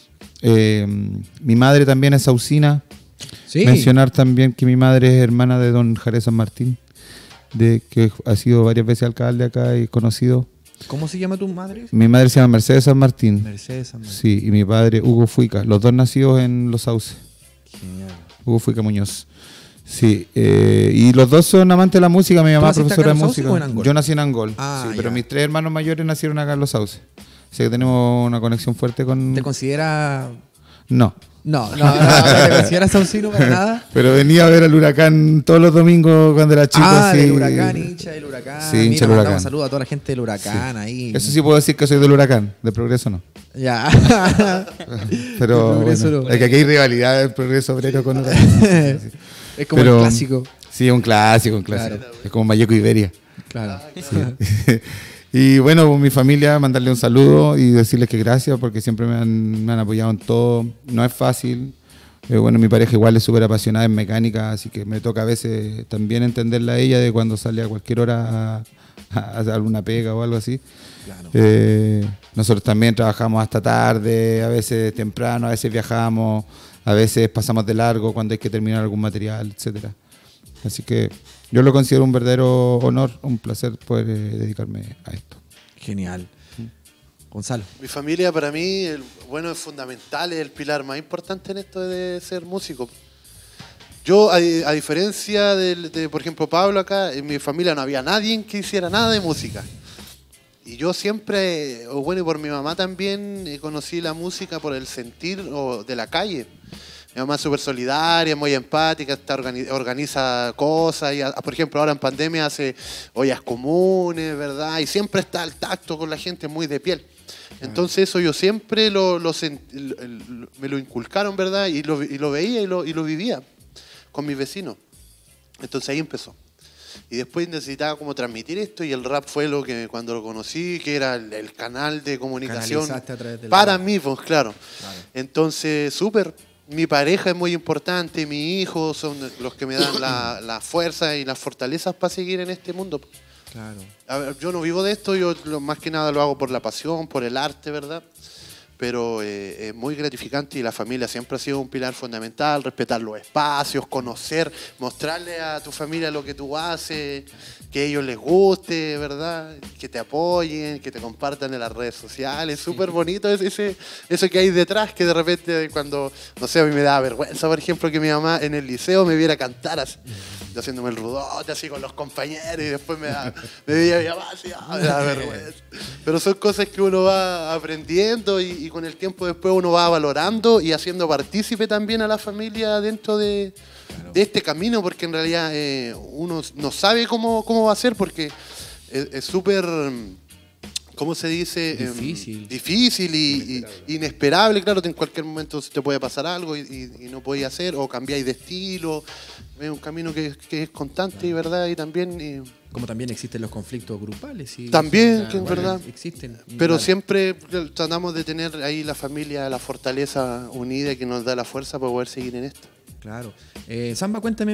Mi madre también es saucina. ¿Sí? Mencionar también que mi madre es hermana de don Jarez San Martín, que ha sido varias veces alcalde acá y conocido. ¿Cómo se llama tu madre? Mi madre se llama Mercedes San Martín. Mercedes San Martín. Sí, y mi padre Hugo Fuica, los dos nacidos en Los Sauces. Genial. Hugo Fuica Muñoz. Sí, y los dos son amantes de la música. Mi mamá es profesora de música. Yo nací en Angol, sí, pero mis 3 hermanos mayores nacieron acá en Los Sauces. Así que tenemos una conexión fuerte con... ¿Te considera...? No. No, ¿te consideras saucino para nada? Pero venía a ver al Huracán todos los domingos cuando era chico. Ah, del Huracán, hincha del Huracán. Sí, hincha del Huracán. Un saludo a toda la gente del Huracán ahí. Eso sí puedo decir que soy del Huracán, del Progreso no. Ya. Pero bueno, es que aquí hay rivalidad del Progreso Obrero con Huracán. Es como el clásico. Sí, un clásico. Claro. Es como Malleco Iberia. Claro. Sí. Y bueno, mi familia, mandarle un saludo y decirles que gracias porque siempre me han apoyado en todo. No es fácil. Bueno, mi pareja igual es súper apasionada en mecánica, así que me toca a veces también entenderla a ella de cuando sale a cualquier hora a hacer alguna pega o algo así. Claro. Nosotros también trabajamos hasta tarde, a veces temprano, a veces viajamos, a veces pasamos de largo cuando hay que terminar algún material, etcétera. Así que yo lo considero un verdadero honor, un placer poder dedicarme a esto. Genial. Gonzalo. Mi familia para mí, es fundamental, es el pilar más importante en esto de ser músico. Yo, a diferencia de, por ejemplo, Pablo acá, en mi familia no había nadie que hiciera nada de música. Y yo siempre, y por mi mamá también, conocí la música por el sentir de la calle. Mi mamá es súper solidaria, muy empática, organiza cosas. Y, por ejemplo, ahora en pandemia hace ollas comunes, ¿verdad? Y siempre está al tacto con la gente, muy de piel. Entonces eso yo siempre me lo inculcaron, ¿verdad? Y lo veía y lo vivía con mis vecinos. Entonces ahí empezó. Y después necesitaba como transmitir esto y el rap fue lo que cuando lo conocí, que era el canal de comunicación para mí, pues claro. Entonces, súper. Mi pareja es muy importante, mi hijo son los que me dan la fuerza y las fortalezas para seguir en este mundo. Claro. A ver, yo no vivo de esto, yo más que nada lo hago por la pasión, por el arte, ¿verdad? Pero es muy gratificante y la familia siempre ha sido un pilar fundamental, respetar los espacios, conocer, mostrarle a tu familia lo que tú haces, que a ellos les guste, ¿verdad? Que te apoyen, que te compartan en las redes sociales. Súper bonito eso que hay detrás, que de repente cuando, no sé, a mí me da vergüenza, por ejemplo, que mi mamá en el liceo me viera cantar así, haciéndome el rudote así con los compañeros y después me veía mi mamá así, me da vergüenza. Pero son cosas que uno va aprendiendo y con el tiempo después uno va valorando y haciendo partícipe también a la familia dentro de este camino, porque en realidad uno no sabe cómo va a ser, porque es súper ¿cómo se dice? Difícil. Difícil y inesperable, claro, en cualquier momento te puede pasar algo y no podéis hacer, o cambiáis de estilo. Es un camino que es constante y verdad, y también... Como también existen los conflictos grupales. Y también, que es verdad. Existen. Pero Claro. siempre tratamos de tener ahí la familia, la fortaleza unida que nos da la fuerza para poder seguir en esto. Claro. Samba, cuéntame,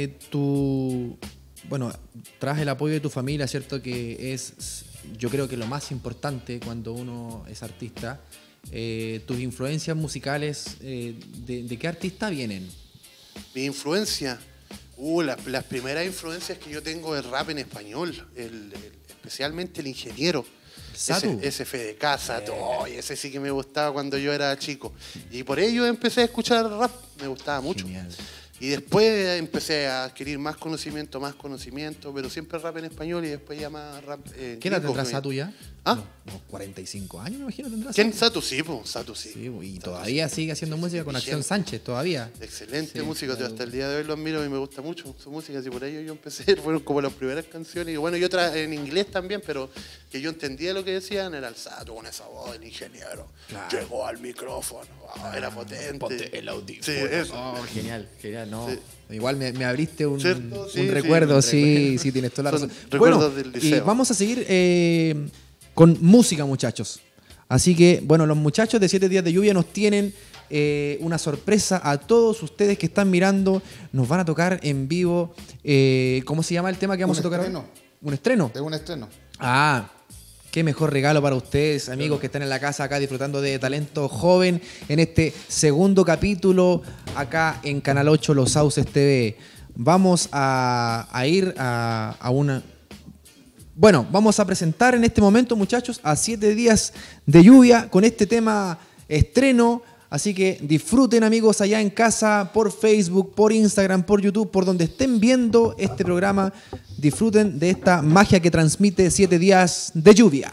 bueno, tras el apoyo de tu familia, ¿cierto? Que es, yo creo que lo más importante cuando uno es artista. Tus influencias musicales, ¿de qué artista vienen? Mi influencia, las primeras influencias que yo tengo es rap en español, especialmente el Ingeniero. Satu. SFDK, Satu. Ese sí que me gustaba cuando yo era chico. Y por ello empecé a escuchar rap, me gustaba mucho. Genial. Y después empecé a adquirir más conocimiento, pero siempre rap en español y después ya más rap en ¿Qué edad gringo. tendrá Satu ya? ¿Ah? Unos 45 años, me imagino, tendrá ¿Quién? Satu. Satu, sí, po, Satu, sí. Sí, y Satu, todavía sigue haciendo música con Acción Sánchez, todavía. Excelente Sí, músico, claro. hasta el día de hoy lo admiro y me gusta mucho su música, así por ello yo empecé, fueron como las primeras canciones, y bueno, y otras en inglés también, pero que yo entendía lo que decían, era el Satu con esa voz del ingeniero, Claro. llegó al micrófono, era potente. Ponte el audífono. Sí, eso. Oh, genial, genial, no. Sí. Igual me abriste un ¿Cierto? Sí, sí, recuerdo, un sí, sí, tienes toda la Son razón. recuerdos del y liceo. vamos a seguir con música, muchachos. Así que, bueno, los muchachos de 7 días de lluvia nos tienen una sorpresa a todos ustedes que están mirando. Nos van a tocar en vivo. ¿Cómo se llama el tema que vamos a tocar estreno. ahora? ¿Un estreno? Es un estreno. Ah, qué mejor regalo para ustedes, amigos que están en la casa acá disfrutando de talento joven en este segundo capítulo acá en Canal 8 Los Sauces TV. Vamos a ir a una... Bueno, vamos a presentar en este momento, muchachos, a 7 días de lluvia con este tema estreno. Así que disfruten, amigos, allá en casa, por Facebook, por Instagram, por YouTube, por donde estén viendo este programa. Disfruten de esta magia que transmite 7 días de lluvia.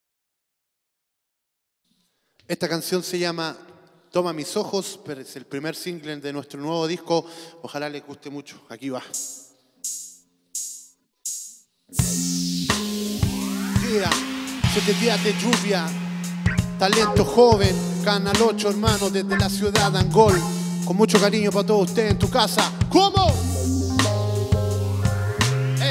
Esta canción se llama Toma mis ojos, pero es el primer single de nuestro nuevo disco. Ojalá les guste mucho. Aquí va. Día, 7 días de lluvia, talento joven, Canal 8, hermano, desde la ciudad de Angol. Con mucho cariño para todos ustedes en tu casa. ¿Cómo? Ey.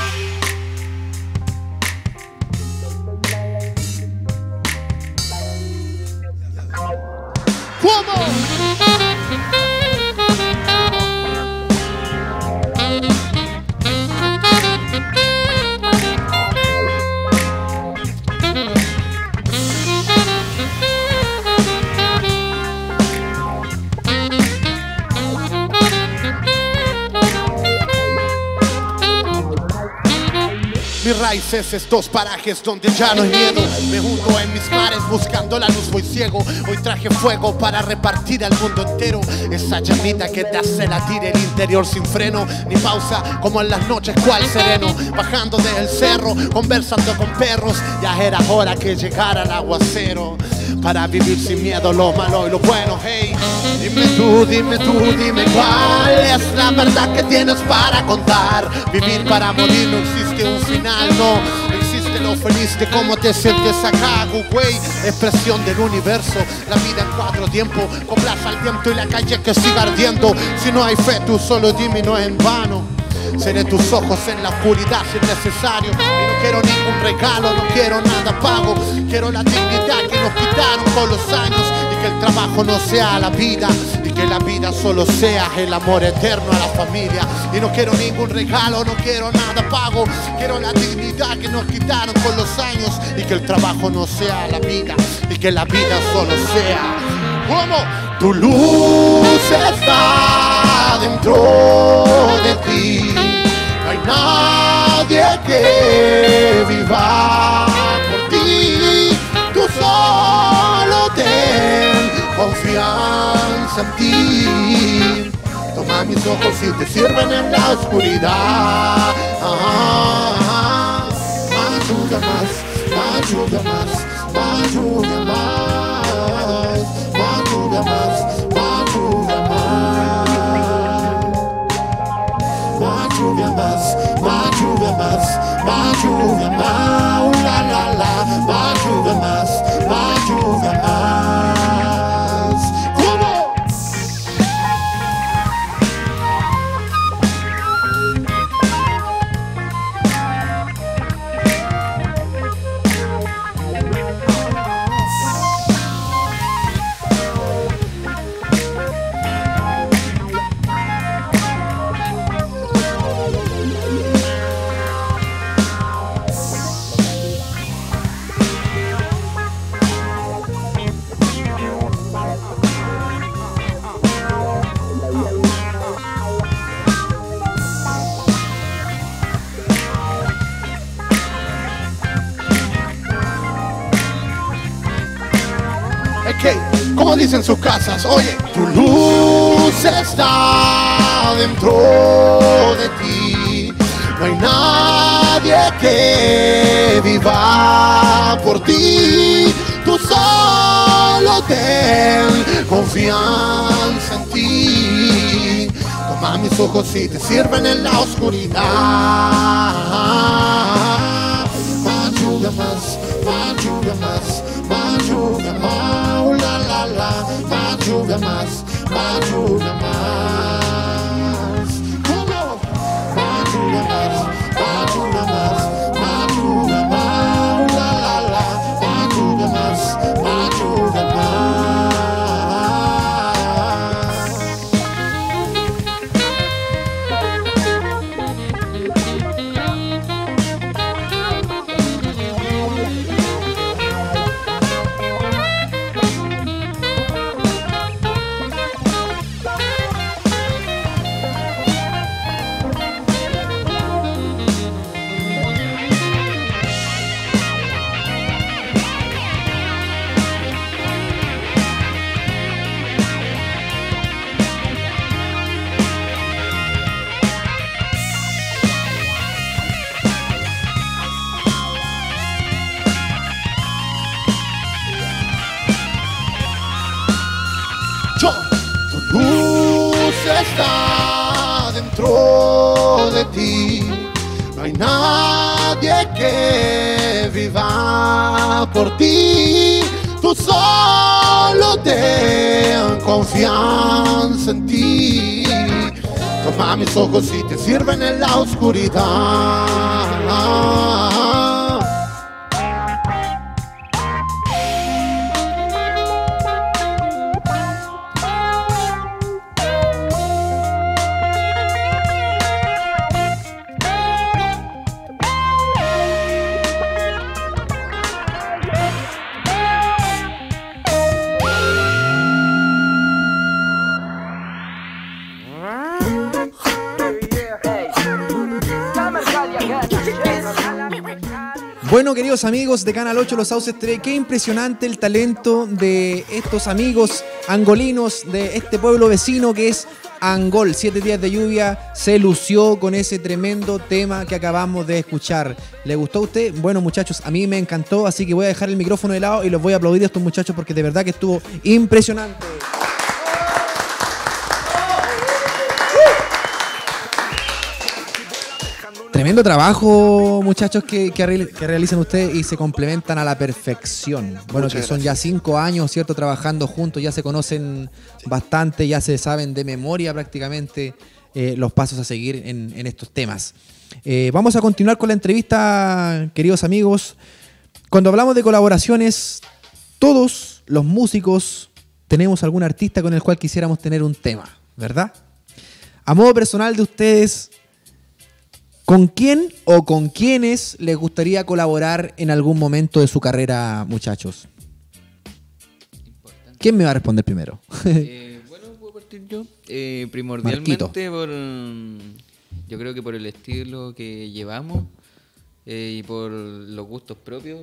Mis raíces, estos parajes donde ya no hay miedo. Me hundo en mis mares buscando la luz, voy ciego. Hoy traje fuego para repartir al mundo entero. Esa llamita que te hace latir el interior sin freno ni pausa, como en las noches cual sereno. Bajando del cerro, conversando con perros. Ya era hora que llegara el aguacero para vivir sin miedo lo malo y lo bueno. Hey, dime cuál es la verdad que tienes para contar. Vivir para morir, no existe un final. No existe lo feliz de cómo te sientes acá, güey. Expresión del universo, la vida en 4 tiempos. Con plaza al viento y la calle que siga ardiendo. Si no hay fe, tú solo dime, no es en vano. Seré tus ojos en la oscuridad si es necesario. Y no quiero ningún regalo, no quiero nada pago. Quiero la dignidad que nos quitaron con los años. Y que el trabajo no sea la vida. Y que la vida solo sea el amor eterno a la familia. Y no quiero ningún regalo, no quiero nada pago. Quiero la dignidad que nos quitaron con los años. Y que el trabajo no sea la vida. Y que la vida solo sea... ¿Cómo? Tu luz está dentro de ti. No hay nadie que viva por ti. Tú solo ten confianza en ti. Toma mis ojos y te sirven en la oscuridad. Más lluvia más, más lluvia más, más lluvia más. Más lluvia más, más lluvia más. Más lluvia más, más lluvia más, más lluvia más. La la la. como dicen sus casas. Oye, tu luz está dentro de ti. No hay nadie que viva por ti. Tú solo ten confianza en ti. Toma mis ojos y te sirven en la oscuridad. Machuga más, machuga más, machuga más, oh, la la la, machuga más, machuga más. ¿Cómo? Machuga más, machuga más, machuga más, oh, la la la, machuga más, machuga más. Tu luz está dentro de ti. No hay nadie que viva por ti. Tú solo ten confianza en ti. Toma mis ojos y te sirven en la oscuridad. Bueno, queridos amigos de Canal 8 Los Sauces TV, qué impresionante el talento de estos amigos angolinos de este pueblo vecino que es Angol. 7 días de lluvia se lució con ese tremendo tema que acabamos de escuchar. ¿Le gustó a usted? Bueno, muchachos, a mí me encantó, así que voy a dejar el micrófono de lado y los voy a aplaudir a estos muchachos porque de verdad que estuvo impresionante. Tremendo trabajo, muchachos, que realizan ustedes y se complementan a la perfección. Bueno, Muchas que son ya 5 años, ¿cierto? Trabajando juntos, ya se conocen bastante, ya se saben de memoria prácticamente los pasos a seguir en estos temas. Vamos a continuar con la entrevista, queridos amigos. Cuando hablamos de colaboraciones, todos los músicos tenemos algún artista con el cual quisiéramos tener un tema, ¿verdad? A modo personal de ustedes, ¿con quién o con quiénes les gustaría colaborar en algún momento de su carrera, muchachos? ¿Quién me va a responder primero? Bueno, puedo partir yo. Primordialmente yo creo que por el estilo que llevamos y por los gustos propios,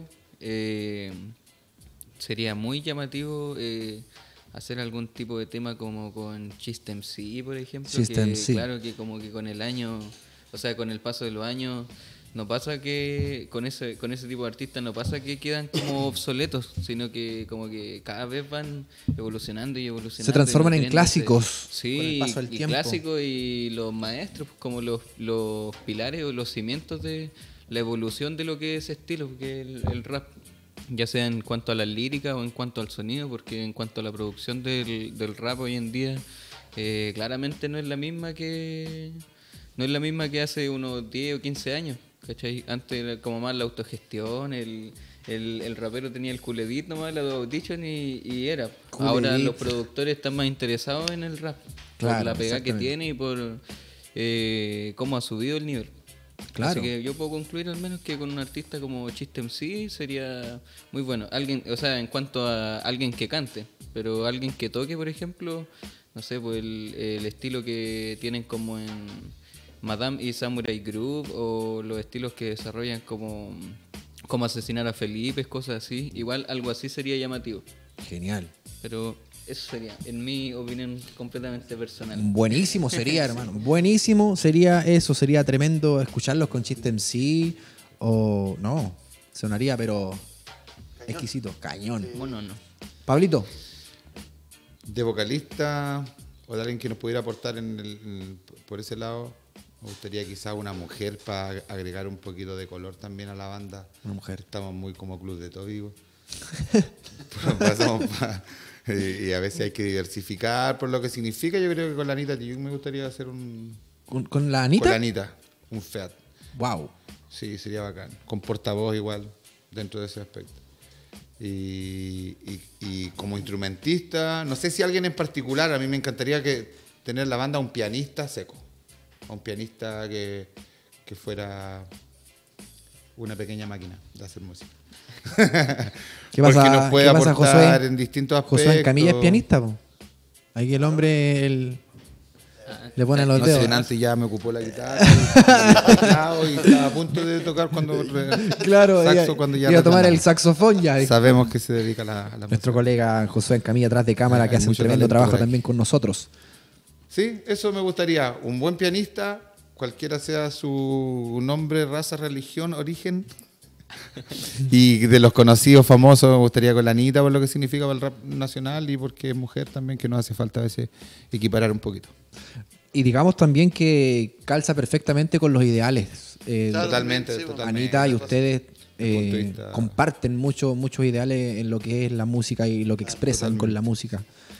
sería muy llamativo hacer algún tipo de tema como con System C, por ejemplo. System C. Claro que como que con el año, o sea, con el paso de los años, no pasa que con ese tipo de artistas no pasa que quedan como obsoletos, sino que como que cada vez van evolucionando y evolucionando. Se transforman en nutriéndose. clásicos Sí, con el paso del y tiempo. clásicos y los maestros como los pilares o los cimientos de la evolución de lo que es estilo, que es el rap. Ya sea en cuanto a la lírica o en cuanto al sonido, porque en cuanto a la producción del rap hoy en día, claramente no es la misma que hace unos 10 o 15 años, ¿cachai? Antes era como más la autogestión, el rapero tenía el culedit nomás, la audition y era. Culedit. Ahora los productores están más interesados en el rap, Claro, por la pegada que exactamente. tiene y por cómo ha subido el nivel. Claro. Así que yo puedo concluir al menos que con un artista como System C sería muy bueno. Alguien, o sea, en cuanto a alguien que cante, pero alguien que toque, por ejemplo, no sé, pues el estilo que tienen como en Madame y Samurai Group o los estilos que desarrollan como Asesinar a Felipe, cosas así. Igual algo así sería llamativo. Genial. Pero Eso sería, en mi opinión completamente personal. Buenísimo sería, hermano. Buenísimo sería eso. Sería tremendo escucharlos con Chiste MC. O no, sonaría, pero exquisito. Cañón. Bueno, no. Pablito. De vocalista o de alguien que nos pudiera aportar por ese lado, me gustaría quizá una mujer para agregar un poquito de color también a la banda. Una mujer. Estamos muy como Club de Tobigo. Y a veces hay que diversificar por lo que significa. Yo creo que con la Anita Tijoux me gustaría hacer un... ¿Con la Anita? Con la Anita, un Fiat. Wow. Sí, sería bacán. Con portavoz igual, dentro de ese aspecto. Y como instrumentista, no sé si alguien en particular, a mí me encantaría tener la banda a un pianista seco. A un pianista que fuera una pequeña máquina de hacer música. ¿Qué pasa, porque nos puede ¿qué pasa, aportar Josué? en distintos aspectos. Josué Camilla es pianista, po. Ahí que el hombre le pone los No dedos. sé, Nancy ya me ocupó la guitarra y estaba a punto de tocar Claro, saxo cuando ya iba a tomar retornamos. el saxofón ya. Sabemos que se dedica a la Nuestro música. colega Josué Camilla atrás de cámara que Hay hace un mucho tremendo talento trabajo por ahí. también con nosotros. Sí, eso me gustaría. Un buen pianista, cualquiera sea su nombre, raza, religión, origen. Y de los conocidos famosos me gustaría con la Anita por lo que significa para el rap nacional y porque es mujer también, que nos hace falta a veces equiparar un poquito. Y digamos también que calza perfectamente con los ideales. Claro, Totalmente, sí, totalmente. Anita y ustedes punto de vista- comparten muchos ideales en lo que es la música y lo que expresan con la música.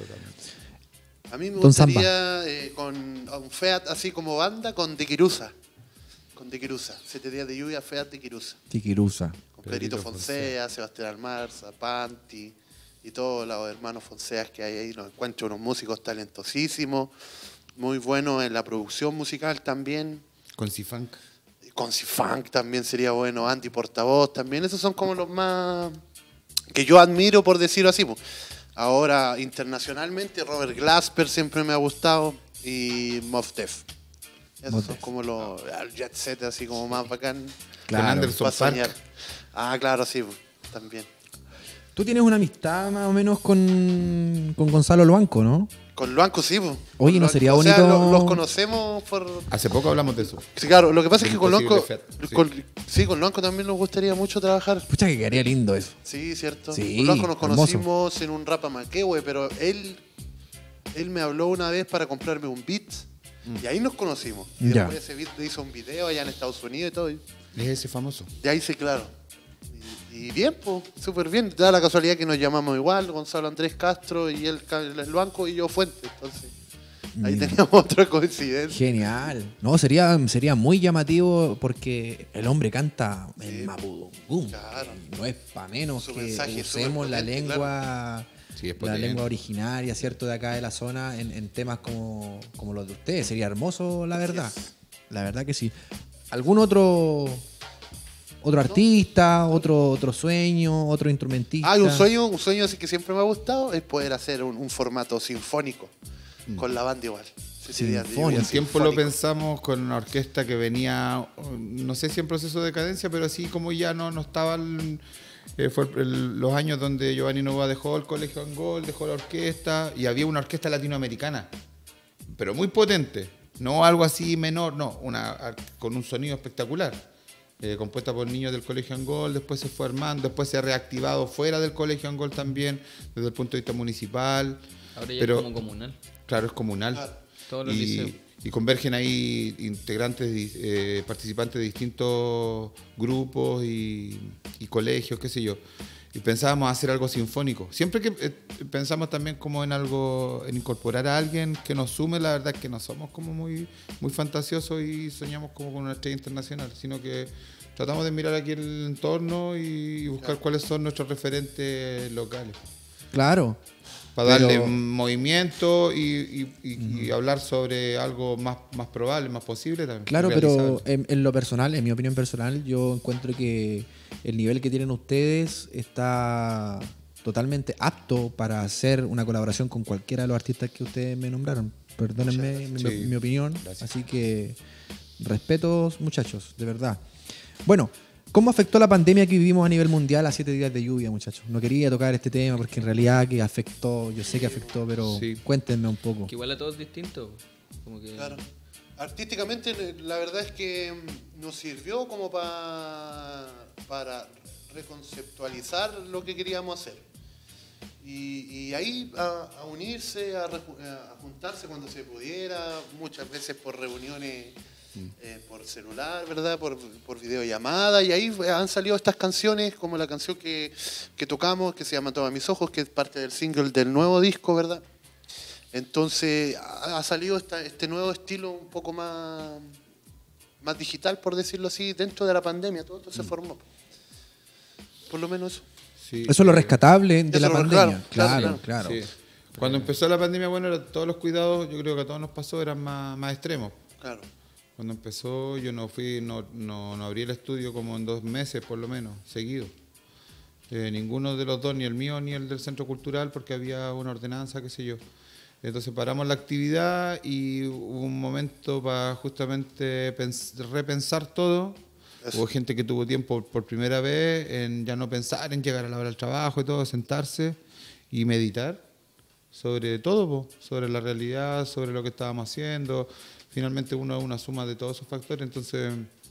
A mí me Don Samba. gustaría con un Fiat así como banda con Tiquirusa. Con Tiquirusa. 7 días de lluvia, Fiat Tiquirusa. Tiquirusa. Con Pedrito Fonsea, Sebastián Almarza, Panti y todos los hermanos Fonseas que hay ahí. Nos encuentro unos músicos talentosísimos, muy buenos en la producción musical también. Con C-Funk. Con C-Funk también sería bueno, Andy Portavoz también. Esos son como los más que yo admiro, por decirlo así. Po. Ahora, internacionalmente, Robert Glasper siempre me ha gustado y Mos Def. Esos Mos son Def. como los el jet set, así como más bacán. Claro. Con Anderson Pa' soñar. Park. Ah, claro, sí, también. Tú tienes una amistad más o menos con Gonzalo Luanco, ¿no? Con Luanco, sí. Po. Oye, Con ¿no sería Luanco. O sea, bonito? los conocemos por... Hace poco hablamos de eso. Sí, claro, lo que pasa es que con Imposible Luanco... Fiat, sí. Con Luanco también nos gustaría mucho trabajar. Pucha que quedaría lindo eso. Sí, cierto. Sí, Con Luanco nos hermoso. conocimos en un Rapa Maquehue, pero él me habló una vez para comprarme un beat y ahí nos conocimos. Y Ya. después ese beat le hizo un video allá en Estados Unidos y todo. Y Es ese famoso. de ahí sí, claro. Y bien, pues, súper bien. Da la casualidad que nos llamamos igual, Gonzalo Andrés Castro y él es Luanco y yo Fuente. Entonces, ahí teníamos otra coincidencia. Genial. No, sería muy llamativo porque el hombre canta en mapudungún. Claro. No es para menos Su que mensaje es usemos la superpotente, lengua, Sí, es la potente. lengua originaria, ¿cierto? De acá de la zona en temas como los de ustedes. Sería hermoso, la verdad. La verdad que sí. ¿Algún otro artista, otro sueño, otro instrumentista? Ah, y un sueño así que siempre me ha gustado es poder hacer un formato sinfónico con la banda igual. Sí, días de Sinfónico. lluvia, Un tiempo lo sinfónico. pensamos con una orquesta que venía, no sé si en proceso de decadencia, pero así como ya no estaba... los años donde Giovanni Novoa dejó el Colegio Angol, dejó la orquesta, y había una orquesta latinoamericana, pero muy potente, no algo así menor, no, con un sonido espectacular, compuesta por niños del Colegio Angol, después se fue armando, después se ha reactivado fuera del Colegio Angol también, desde el punto de vista municipal. Ahora ya Pero- es como comunal. Claro, es comunal. Todos los liceos. Y convergen ahí integrantes, participantes de distintos grupos y colegios, qué sé yo. Y pensábamos hacer algo sinfónico. Siempre que pensamos también como en algo, en incorporar a alguien que nos sume, la verdad es que no somos como muy fantasiosos y soñamos como con una estrella internacional, sino que tratamos de mirar aquí el entorno y buscar cuáles son nuestros referentes locales. Claro. Para Pero- darle movimiento y hablar sobre algo más probable, más posible también. Claro, pero realizable. en lo personal, en mi opinión personal, yo encuentro que el nivel que tienen ustedes está totalmente apto para hacer una colaboración con cualquiera de los artistas que ustedes me nombraron. Perdónenme Sí, mi opinión. gracias. Así que respetos, muchachos, de verdad. Bueno, ¿Cómo afectó la pandemia que vivimos a nivel mundial a 7 días de lluvia, muchachos? No quería tocar este tema porque en realidad que afectó, yo sé que afectó, pero Sí. cuéntenme un poco. Que igual a todos es distinto. Como que... Claro. Artísticamente, la verdad es que nos sirvió como para reconceptualizar lo que queríamos hacer. Y ahí a unirse, a juntarse cuando se pudiera, muchas veces por reuniones por celular, ¿verdad? Por videollamada, y ahí han salido estas canciones, como la canción que tocamos, que se llama Toma mis ojos, que es parte del single del nuevo disco, ¿verdad? Entonces ha salido este nuevo estilo un poco más digital, por decirlo así, dentro de la pandemia. Todo esto se formó. Por lo menos eso. Sí, Eso es lo rescatable de eso la lo- pandemia. claro, Claro. Sí. Cuando empezó la pandemia, bueno, todos los cuidados, yo creo que a todos nos pasó, eran más extremos. Claro. Cuando empezó, yo no abrí el estudio como en 2 meses, por lo menos, seguido. Ninguno de los dos, ni el mío ni el del Centro Cultural, porque había una ordenanza, qué sé yo. Entonces paramos la actividad y hubo un momento para justamente repensar todo. Eso. Hubo gente que tuvo tiempo por primera vez en ya no pensar en llegar a la hora del trabajo y todo, sentarse y meditar sobre todo, po, sobre la realidad, sobre lo que estábamos haciendo. Finalmente uno es una suma de todos esos factores, entonces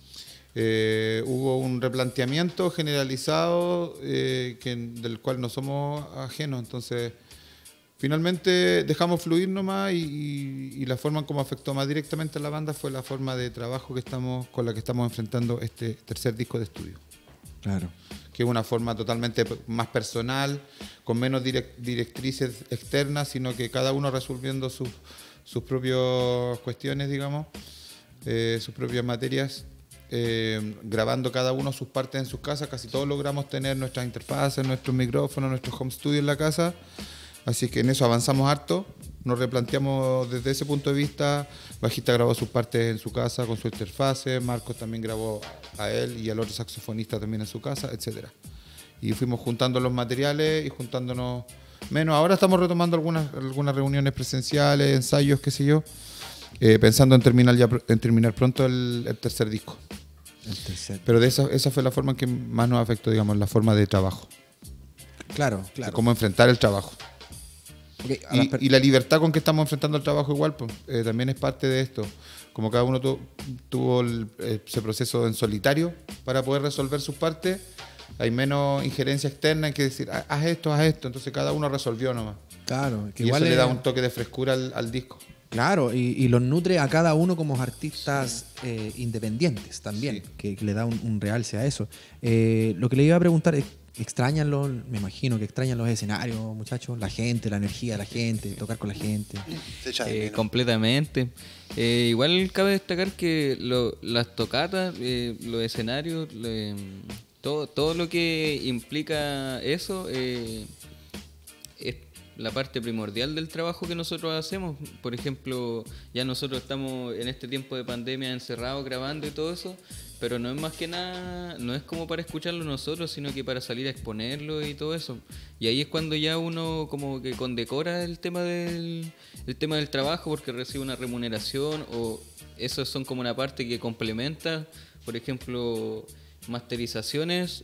hubo un replanteamiento generalizado del cual no somos ajenos, entonces finalmente dejamos fluir nomás y la forma como afectó más directamente a la banda fue la forma de trabajo con la que estamos enfrentando este tercer disco de estudio, Claro. que es una forma totalmente más personal, con menos directrices externas, sino que cada uno resolviendo sus propias cuestiones, digamos, sus propias materias, grabando cada uno sus partes en sus casas. Casi todos logramos tener nuestras interfaces, nuestros micrófonos, nuestro home studio en la casa. Así que en eso avanzamos harto, nos replanteamos desde ese punto de vista. Bajista grabó sus partes en su casa con su interfase, Marcos también grabó a él y al otro saxofonista también en su casa, etcétera. Y fuimos juntando los materiales y juntándonos menos. Ahora estamos retomando algunas reuniones presenciales, ensayos, qué sé yo, pensando en terminar pronto el tercer disco. El tercer. Pero esa fue la forma en que más nos afectó, digamos, la forma de trabajo, Claro, de claro. cómo enfrentar el trabajo. Ok, a las Y la libertad con que estamos enfrentando el trabajo igual, pues, también es parte de esto. Como cada uno tuvo ese proceso en solitario para poder resolver sus partes, hay menos injerencia externa en que decir, haz esto, entonces cada uno resolvió nomás. Claro, que Y igual eso le es- da un toque de frescura al disco. Claro, y los nutre a cada uno como artistas independientes también, que le da un realce a eso. Lo que le iba a preguntar es, ¿extrañan me imagino que extrañan los escenarios, muchachos? La gente, la energía de la gente, tocar con la gente. Se echa de menos. Completamente. Igual cabe destacar que las tocatas, los escenarios, todo lo que implica eso es la parte primordial del trabajo que nosotros hacemos. Por ejemplo, ya nosotros estamos en este tiempo de pandemia encerrados grabando y todo eso, pero no es más que nada, no es como para escucharlo nosotros, sino que para salir a exponerlo y todo eso. Y ahí es cuando ya uno como que condecora el tema del trabajo porque recibe una remuneración, o esos son como una parte que complementa, por ejemplo, masterizaciones,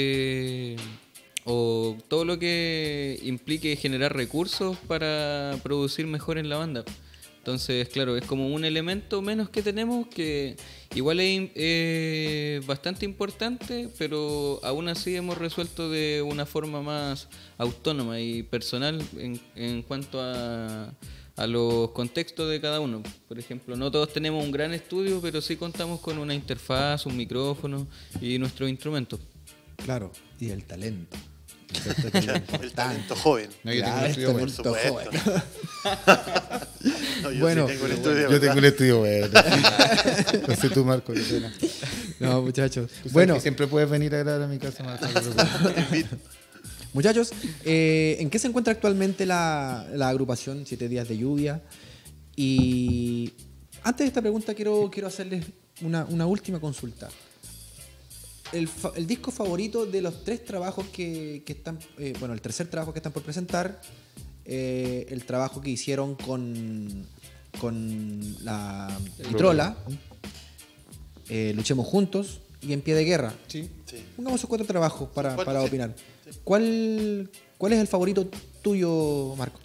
o todo lo que implique generar recursos para producir mejor en la banda. Entonces, claro, es como un elemento menos que tenemos que igual es bastante importante, pero aún así hemos resuelto de una forma más autónoma y personal en cuanto a los contextos de cada uno. Por ejemplo, no todos tenemos un gran estudio, pero sí contamos con una interfaz, un micrófono y nuestros instrumentos. Claro, y el talento. El talento joven. No, yo Claro, tengo un el estudio por talento supuesto. joven. No, yo Bueno, sí tengo un estudio, Yo tengo un ¿verdad? estudio bueno. No sé tú, Marco, qué pena. No, muchachos. Tú sabes Bueno, que siempre puedes venir a grabar a mi casa, Marco. muchachos, ¿en qué se encuentra actualmente la agrupación 7 días de lluvia? Y antes de esta pregunta quiero hacerles una última consulta. El disco favorito de los 3 trabajos que están, bueno, el tercer trabajo que están por presentar, el trabajo que hicieron con la Vitrola, Luchemos Juntos, y En Pie de Guerra. Sí. Sí. Pongamos esos 4 trabajos para Cuatro, sí. opinar. ¿Cuál es el favorito tuyo, Marco?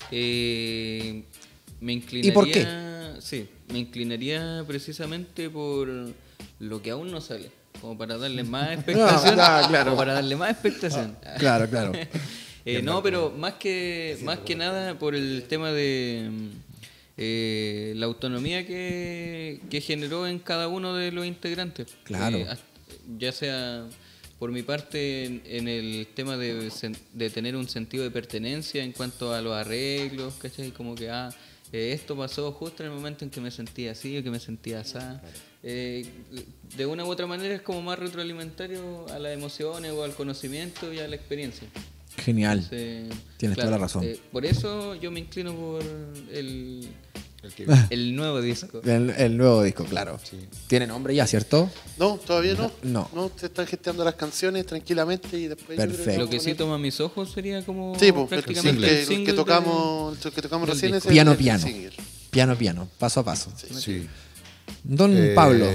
Me inclinaría. ¿Y por qué? Sí, me inclinaría precisamente por lo que aún no sale. Como para darle más expectación. claro. Como para darle más expectación. Claro, claro. No, pero más que nada por el tema de la autonomía que generó en cada uno de los integrantes. Claro. Ya sea por mi parte en el tema de tener un sentido de pertenencia en cuanto a los arreglos, ¿cachai? Como que esto pasó justo en el momento en que me sentía así o que me sentía así. De una u otra manera es como más retroalimentario a las emociones o al conocimiento y a la experiencia. Genial. Entonces, Tienes toda la razón. Por eso yo me inclino por el nuevo disco. El nuevo disco, claro. Tiene nombre ya, ¿cierto? No, todavía no. No. Se están gesteando las canciones tranquilamente y después. yo creo Perfecto. Lo que sí vamos a toma mis ojos sería como Sí, pues, prácticamente el el single que tocamos del recién es disco. el Piano, el piano. single. Piano, paso a paso. Sí. Don Pablo.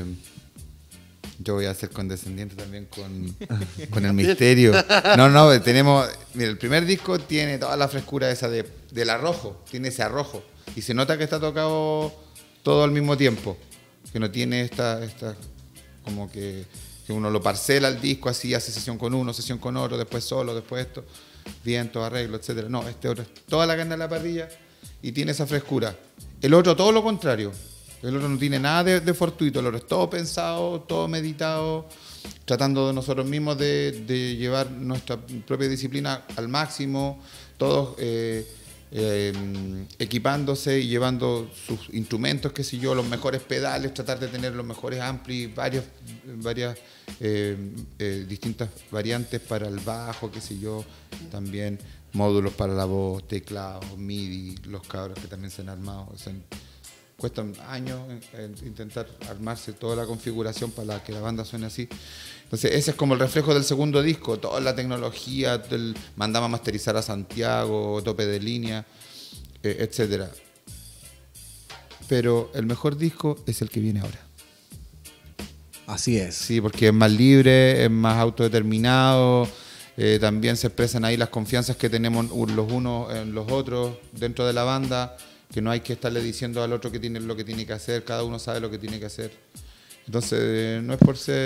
Yo voy a ser condescendiente también con el misterio. No, tenemos... Mira, el primer disco tiene toda la frescura esa del arrojo. Tiene ese arrojo. Y se nota que está tocado todo al mismo tiempo. Que no tiene esta como que uno lo parcela el disco así, hace sesión con uno, sesión con otro, después solo, después esto, viento, arreglo, etcétera. No, este otro es toda la carne de la parrilla y tiene esa frescura. El otro todo lo contrario. El otro no tiene nada de fortuito, el otro es todo pensado, todo meditado, tratando de nosotros mismos de llevar nuestra propia disciplina al máximo, todos equipándose y llevando sus instrumentos, qué sé yo, los mejores pedales, tratar de tener los mejores amplis, varias distintas variantes para el bajo, qué sé yo, también módulos para la voz, teclados, MIDI, los cabros que también se han armado. Cuestan años intentar armarse toda la configuración para que la banda suene así. Entonces ese es como el reflejo del segundo disco, toda la tecnología, mandamos a masterizar a Santiago, tope de línea, etcétera. Pero el mejor disco es el que viene ahora. Así es. Sí, porque es más libre, es más autodeterminado, también se expresan ahí las confianzas que tenemos los unos en los otros dentro de la banda, que no hay que estarle diciendo al otro lo que tiene que hacer, cada uno sabe lo que tiene que hacer. Entonces, no es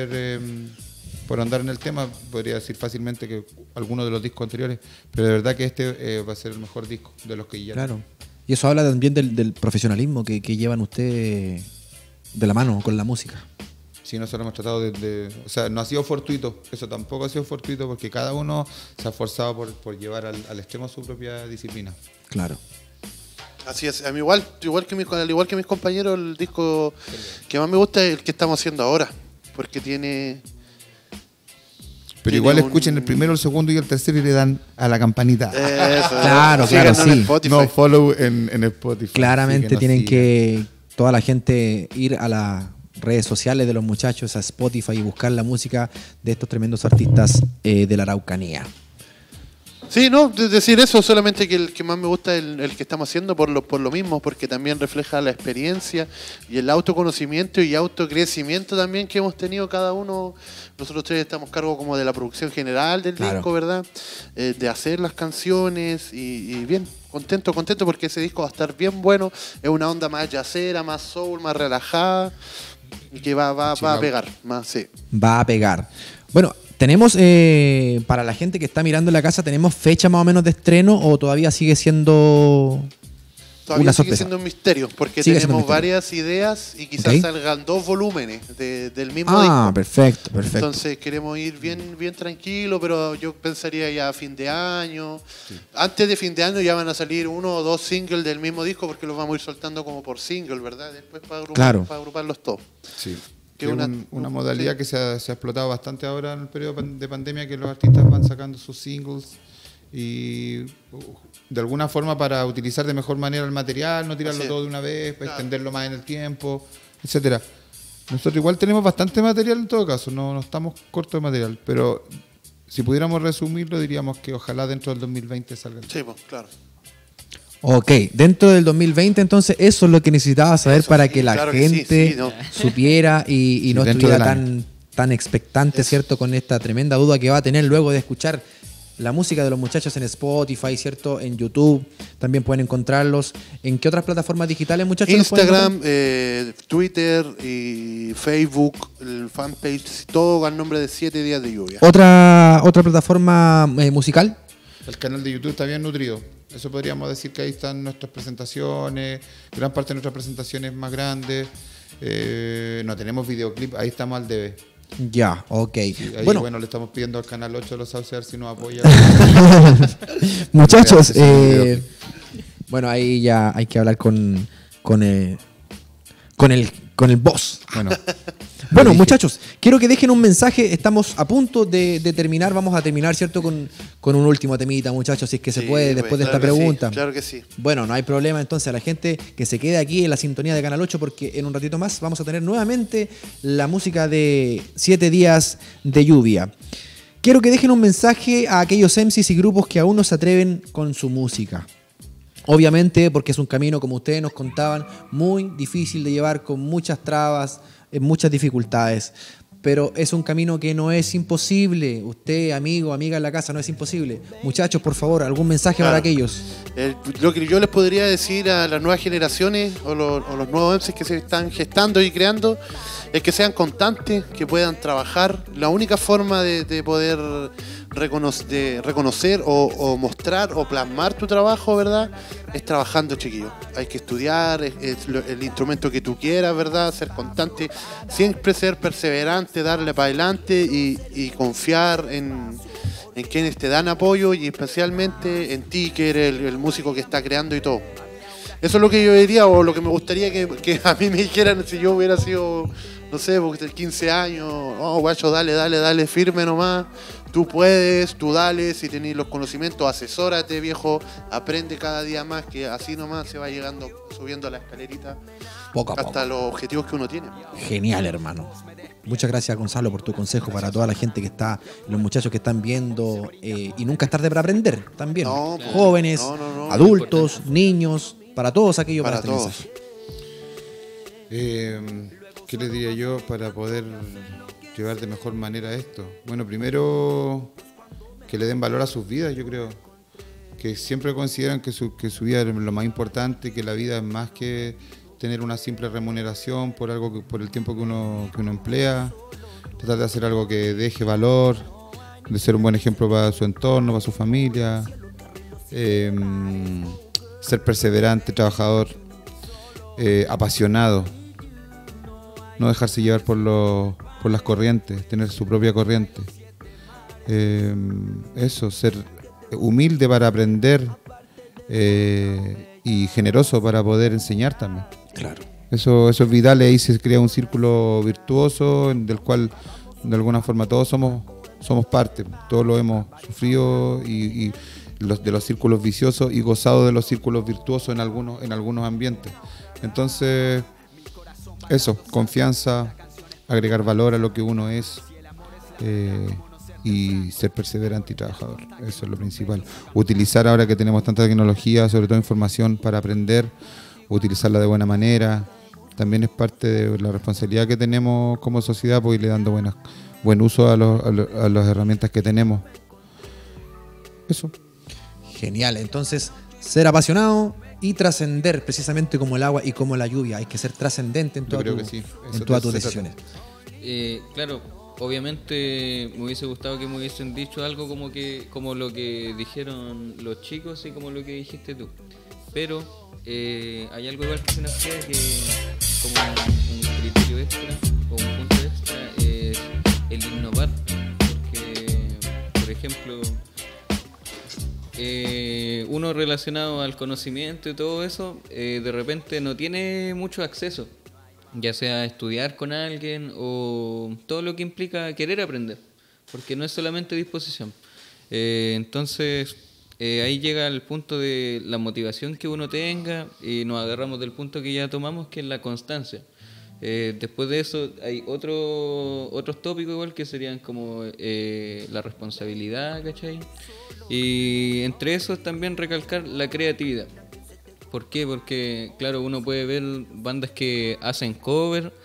por andar en el tema, podría decir fácilmente que alguno de los discos anteriores, pero de verdad que este va a ser el mejor disco de los que ya... Claro. Y eso habla también del profesionalismo que llevan ustedes de la mano con la música. Sí, nosotros hemos tratado o sea, no ha sido fortuito, eso tampoco ha sido fortuito, porque cada uno se ha esforzado por llevar al extremo su propia disciplina. Claro. Así es, a mí al igual que mis compañeros, el disco que más me gusta es el que estamos haciendo ahora, porque tiene... Pero igual escuchen el primero, el segundo y el tercero y le dan a la campanita. Claro, síganos sí. en Spotify. No, follow en Spotify. Claramente Sí, tienen sigan. que toda la gente ir a las redes sociales de los muchachos, a Spotify y buscar la música de estos tremendos artistas de la Araucanía. Sí, no, decir eso, solamente que el que más me gusta es el que estamos haciendo por lo mismo, porque también refleja la experiencia y el autoconocimiento y autocrecimiento también que hemos tenido cada uno. Nosotros tres estamos a cargo como de la producción general del Claro. disco, ¿verdad? De hacer las canciones y bien, contento porque ese disco va a estar bien bueno. Es una onda más jazzera, más soul, más relajada y que va a pegar más, sí. Va a pegar. Bueno, tenemos, para la gente que está mirando en la casa, ¿tenemos fecha más o menos de estreno o todavía sigue siendo Todavía una sigue sorpresa? siendo un misterio, porque Sigue siendo tenemos un misterio. varias ideas y quizás Ok. salgan 2 volúmenes del mismo Ah, disco. perfecto. Entonces queremos ir bien tranquilo, pero yo pensaría ya a fin de año. Antes de fin de año ya van a salir 1 o 2 singles del mismo disco, porque los vamos a ir soltando como por single, ¿verdad? Después para Claro. agruparlos todos. Sí. Que Que una- una modalidad sí. que se ha explotado bastante ahora en el periodo de pandemia, que los artistas van sacando sus singles y de alguna forma para utilizar de mejor manera el material, no tirarlo Así es. todo de una vez, para Claro. extenderlo más en el tiempo, etcétera. Nosotros igual tenemos bastante material en todo caso, no estamos cortos de material, pero si pudiéramos resumirlo diríamos que ojalá dentro del 2020 salga. Sí, pues, claro. Ok, dentro del 2020 entonces eso es lo que necesitaba saber Eso para sí, que la claro que sí, gente sí, no. supiera y no dentro estuviera del año. tan expectantes, ¿cierto? Con esta tremenda duda que va a tener luego de escuchar la música de los muchachos en Spotify, ¿cierto? En YouTube, también pueden encontrarlos. ¿En qué otras plataformas digitales, muchachos? los pueden Instagram, encontrar? Twitter y Facebook, el fanpage, todo al nombre de 7 días de lluvia. ¿Otra plataforma musical? El canal de YouTube está bien nutrido. Eso podríamos decir que ahí están nuestras presentaciones, gran parte de nuestras presentaciones más grandes. No tenemos videoclip, ahí estamos al debe. Ya, ok. Ahí, Bueno, le estamos pidiendo al canal 8 de los Sauces a ver si nos apoya. muchachos, Sí, videoclip. bueno, ahí ya hay que hablar con el boss. Bueno, Bueno, muchachos, quiero que dejen un mensaje. Estamos a punto de terminar. Vamos a terminar, ¿cierto? Con un último temita, muchachos, si es que se Sí, puede, pues, después de esta claro que sí, pregunta. claro que sí. Bueno, no hay problema entonces a la gente que se quede aquí en la sintonía de Canal 8 porque en un ratito más vamos a tener nuevamente la música de 7 días de lluvia. Quiero que dejen un mensaje a aquellos MCs y grupos que aún no se atreven con su música. Obviamente porque es un camino, como ustedes nos contaban, muy difícil de llevar, con muchas trabas, muchas dificultades. Pero es un camino que no es imposible. Usted, amigo, amiga en la casa, no es imposible. Muchachos, por favor, algún mensaje Claro. para aquellos. Lo que yo les podría decir a las nuevas generaciones o los nuevos MCs que se están gestando y creando es que sean constantes, que puedan trabajar. La única forma de poder reconocer o mostrar o plasmar tu trabajo, ¿verdad? Es trabajando, chiquillos. Hay que estudiar el instrumento que tú quieras, ¿verdad? Ser constante, siempre ser perseverante, darle para adelante y confiar en quienes te dan apoyo y especialmente en ti, que eres el músico que está creando y todo. Eso es lo que yo diría, o lo que me gustaría que a mí me dijeran si yo hubiera sido, no sé, porque 15 años, oh, guacho, dale, firme nomás, tú puedes, tú dale, si tenés los conocimientos, asesórate, viejo, aprende cada día más, que así nomás se va llegando, subiendo la escalerita Poco a hasta poco. los objetivos que uno tiene. Genial, hermano. Muchas gracias, Gonzalo, por tu consejo para toda la gente que está, los muchachos que están viendo. Y nunca es tarde para aprender también. No, pues, Jóvenes, no, adultos, niños, para todos aquellos Para este todos. mensaje. ¿Qué les diría yo para poder llevar de mejor manera esto? Bueno, primero que le den valor a sus vidas, yo creo. Que siempre consideran que su vida es lo más importante, que la vida es más que tener una simple remuneración por por el tiempo que uno emplea. Tratar de hacer algo que deje valor, de ser un buen ejemplo para su entorno, para su familia. Ser perseverante, trabajador, apasionado. No dejarse llevar por las corrientes, tener su propia corriente. Eso, ser humilde para aprender y generoso para poder enseñar también. Claro. Eso es vital, y ahí se crea un círculo virtuoso del cual de alguna forma todos somos parte, todos lo hemos sufrido y de los círculos viciosos y gozado de los círculos virtuosos en algunos ambientes. Entonces, eso, confianza, agregar valor a lo que uno es y ser perseverante y trabajador. Eso es lo principal. Utilizar, ahora que tenemos tanta tecnología, sobre todo información para aprender, utilizarla de buena manera. También es parte de la responsabilidad que tenemos como sociedad, pues irle dando buen uso a las herramientas que tenemos. Eso. Genial. Entonces, ser apasionado y trascender precisamente como el agua y como la lluvia. Hay que ser trascendente en Yo creo todas que sí. en Eso todas tus se trata. decisiones. Claro, obviamente me hubiese gustado que me hubiesen dicho algo como lo que dijeron los chicos y como lo que dijiste tú. Pero hay algo igual que se nos queda que como un criterio extra o un punto extra es el innovar. Porque, por ejemplo, uno relacionado al conocimiento y todo eso, de repente no tiene mucho acceso, ya sea a estudiar con alguien o todo lo que implica querer aprender, porque no es solamente disposición. Entonces, ahí llega el punto de la motivación que uno tenga y nos agarramos del punto que ya tomamos, que es la constancia. Después de eso hay otros tópicos igual que serían como la responsabilidad, ¿cachai? Y entre esos también recalcar la creatividad. ¿Por qué? Porque, claro, uno puede ver bandas que hacen cover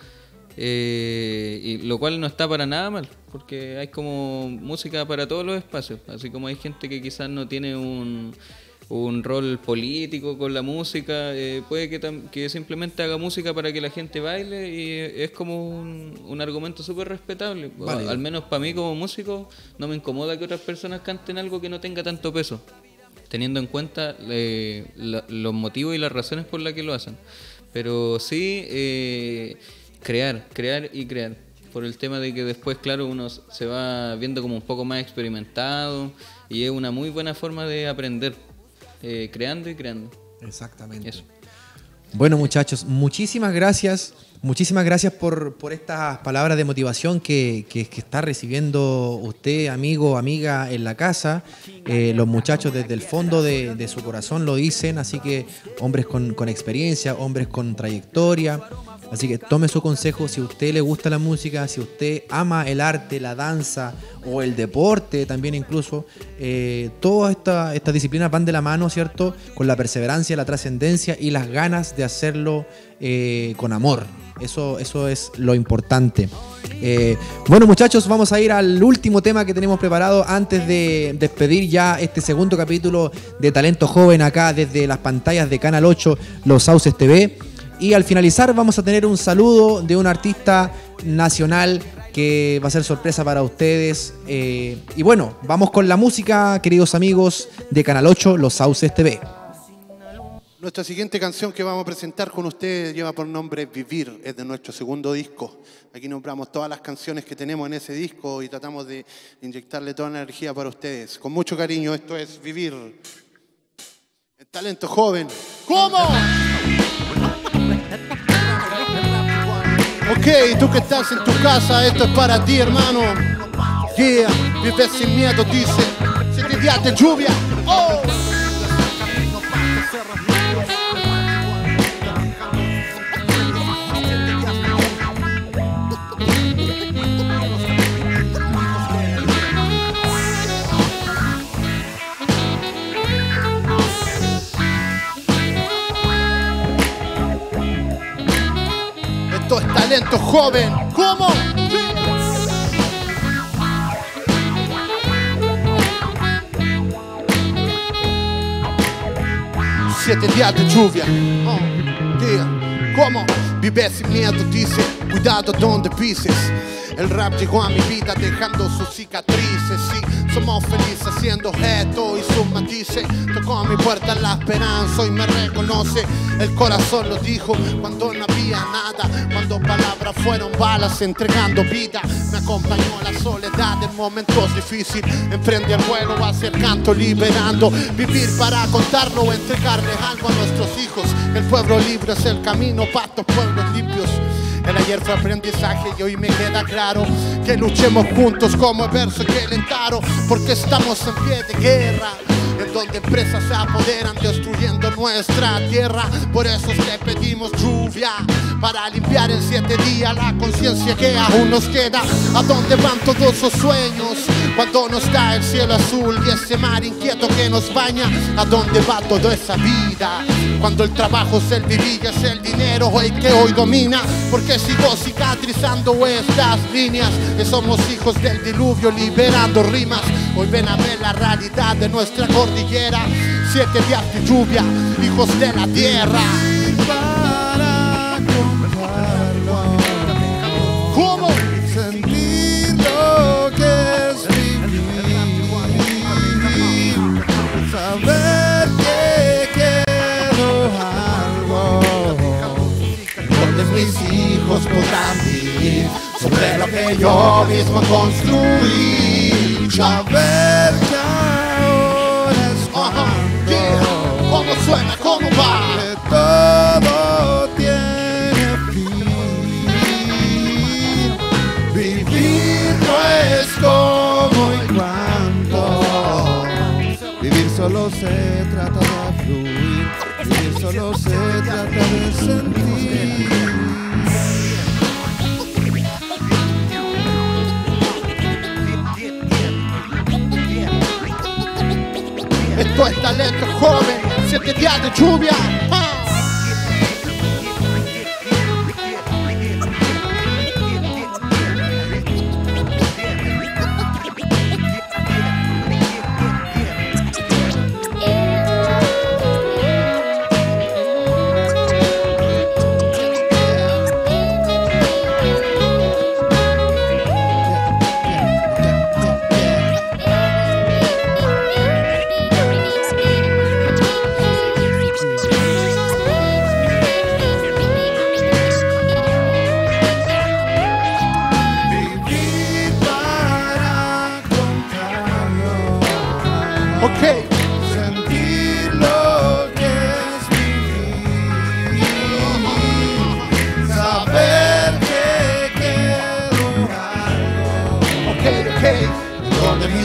Y lo cual no está para nada mal, porque hay como música para todos los espacios, así como hay gente que quizás no tiene un rol político con la música, puede que simplemente haga música para que la gente baile, y es como un argumento súper respetable. Vale. Al menos para mí como músico no me incomoda que otras personas canten algo que no tenga tanto peso, teniendo en cuenta los motivos y las razones por las que lo hacen. Pero sí, crear y crear, por el tema de que después, claro, uno se va viendo como un poco más experimentado, y es una muy buena forma de aprender, creando y creando. Exactamente. Eso. Bueno, muchachos, muchísimas gracias. Muchísimas gracias por estas palabras de motivación que está recibiendo usted, amigo, amiga, en la casa. Los muchachos desde el fondo de su corazón lo dicen, así que hombres con experiencia, hombres con trayectoria. Así que tome su consejo. Si a usted le gusta la música, si usted ama el arte, la danza o el deporte también incluso, todas estas disciplinas van de la mano, ¿cierto? Con la perseverancia, la trascendencia y las ganas de hacerlo con amor. Eso es lo importante. Bueno, muchachos, vamos a ir al último tema que tenemos preparado antes de despedir ya este segundo capítulo de Talento Joven acá desde las pantallas de Canal 8, Los Sauces TV. Y al finalizar vamos a tener un saludo de un artista nacional que va a ser sorpresa para ustedes. Y bueno, vamos con la música, queridos amigos de Canal 8, Los Sauces TV. Nuestra siguiente canción que vamos a presentar con ustedes lleva por nombre Vivir, es de nuestro segundo disco. Aquí nombramos todas las canciones que tenemos en ese disco y tratamos de inyectarle toda la energía para ustedes. Con mucho cariño, esto es Vivir. El talento joven. ¿Cómo? Ok, tú que estás en tu casa, esto es para ti, hermano. Yeah, vive sin miedo, dice. 7 días de lluvia. Oh. Esto es talento joven. ¿Cómo? Siete días de lluvia. ¿Cómo? Vive sin miedo, dice. Cuidado donde pises. El rap llegó a mi vida dejando sus cicatrices. Sí, somos felices haciendo esto y sus matices. Tocó a mi puerta la esperanza y me reconoce. El corazón lo dijo cuando no había nada. Cuando palabras fueron balas entregando vida. Me acompañó la soledad en momentos difíciles. Emprende el vuelo hacia el canto liberando. Vivir para contarlo, entregarle algo a nuestros hijos. El pueblo libre es el camino para estos pueblos limpios. El ayer fue aprendizaje y hoy me queda claro que luchemos juntos como el verso que alentaron, porque estamos en pie de guerra, en donde empresas se apoderan destruyendo nuestra tierra. Por eso te pedimos lluvia para limpiar en 7 días la conciencia que aún nos queda. ¿A dónde van todos esos sueños cuando no está el cielo azul y ese mar inquieto que nos baña? ¿A dónde va toda esa vida cuando el trabajo es el vivir, es el dinero el que hoy domina? Porque sigo cicatrizando estas líneas, que somos hijos del diluvio liberando rimas. Hoy ven a ver la realidad de nuestra cordillera. 7 días de lluvia, hijos de la tierra. ¿Cómo? Sentir lo que es vivir, saber que quiero algo donde mis hijos podrán vivir sobre lo que yo mismo construí. Saber que ahora es cuando ¿Cómo suena? ¿Cómo va? que todo tiene fin. Vivir no es como y cuando. Vivir solo se trata de fluir. Vivir solo se trata de sentir. Esto es talento joven, 7 días de lluvia.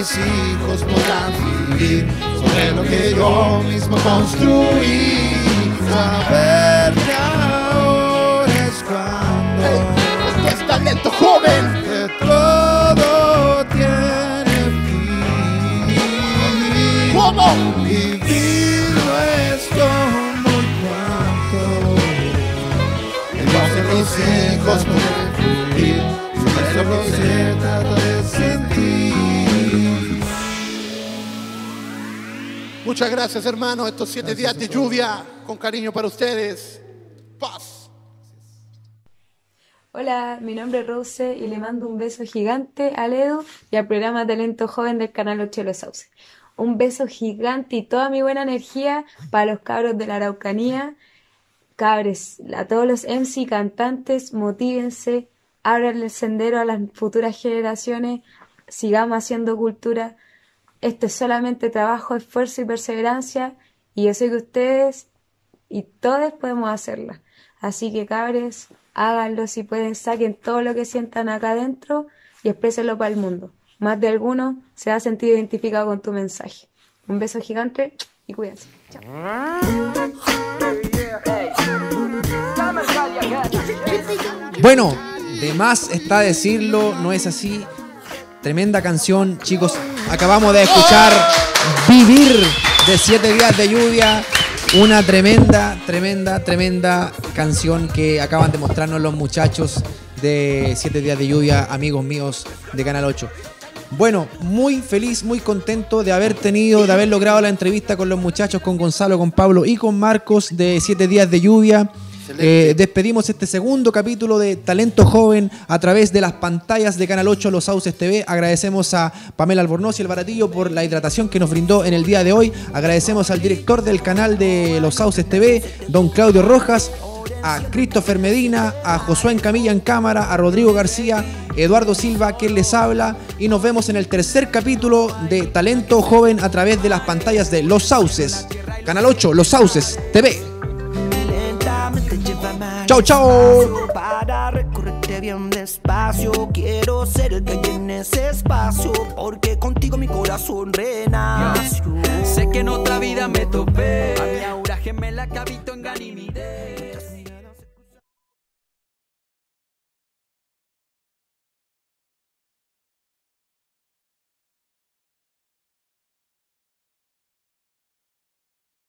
mis hijos podrán vivir sobre lo que yo mismo construí. Saber que ahora es cuando Esto es talento joven. que todo tiene fin. ¿Cómo? Vivir no es como el cuento. Entonces mis hijos pueden fluir. Es lo que se trata de sentir. Muchas gracias, hermano. Estos 7 días de lluvia, con cariño para ustedes. Paz. Hola, mi nombre es Rose y le mando un beso gigante al Edu y al programa Talento Joven del canal 8 de los Sauces. Un beso gigante y toda mi buena energía para los cabros de la Araucanía. Cabres, a todos los MC y cantantes, motívense, abran el sendero a las futuras generaciones, sigamos haciendo cultura. Esto es solamente trabajo, esfuerzo y perseverancia, y yo sé que ustedes y todos podemos hacerla. Así que cabres, háganlo si pueden, saquen todo lo que sientan acá adentro y exprésenlo para el mundo. Más de alguno se va a sentir identificado con tu mensaje. Un beso gigante y cuídense. Chao. Bueno, de más está decirlo, no es así. Tremenda canción, chicos. Acabamos de escuchar Vivir de 7 días de lluvia. Una tremenda canción que acaban de mostrarnos los muchachos de 7 días de lluvia, amigos míos de Canal 8. Bueno, muy feliz, muy contento de haber logrado la entrevista con los muchachos, con Gonzalo, con Pablo y con Marcos de 7 días de lluvia. Despedimos este segundo capítulo de Talento Joven a través de las pantallas de Canal 8 Los Sauces TV. Agradecemos a Pamela Albornoz y el Baratillo por la hidratación que nos brindó en el día de hoy. Agradecemos al director del canal de Los Sauces TV, don Claudio Rojas, a Christopher Medina, a Josué Encamilla en cámara, a Rodrigo García, Eduardo Silva, quien les habla, y nos vemos en el tercer capítulo de Talento Joven a través de las pantallas de Los Sauces, Canal 8 Los Sauces TV. Chao, chao. Para recorrerte bien despacio, quiero ser el que llene ese espacio, porque contigo mi corazón renació. Sé que en otra vida me topé a mi aura gemela que habito en Ganymede.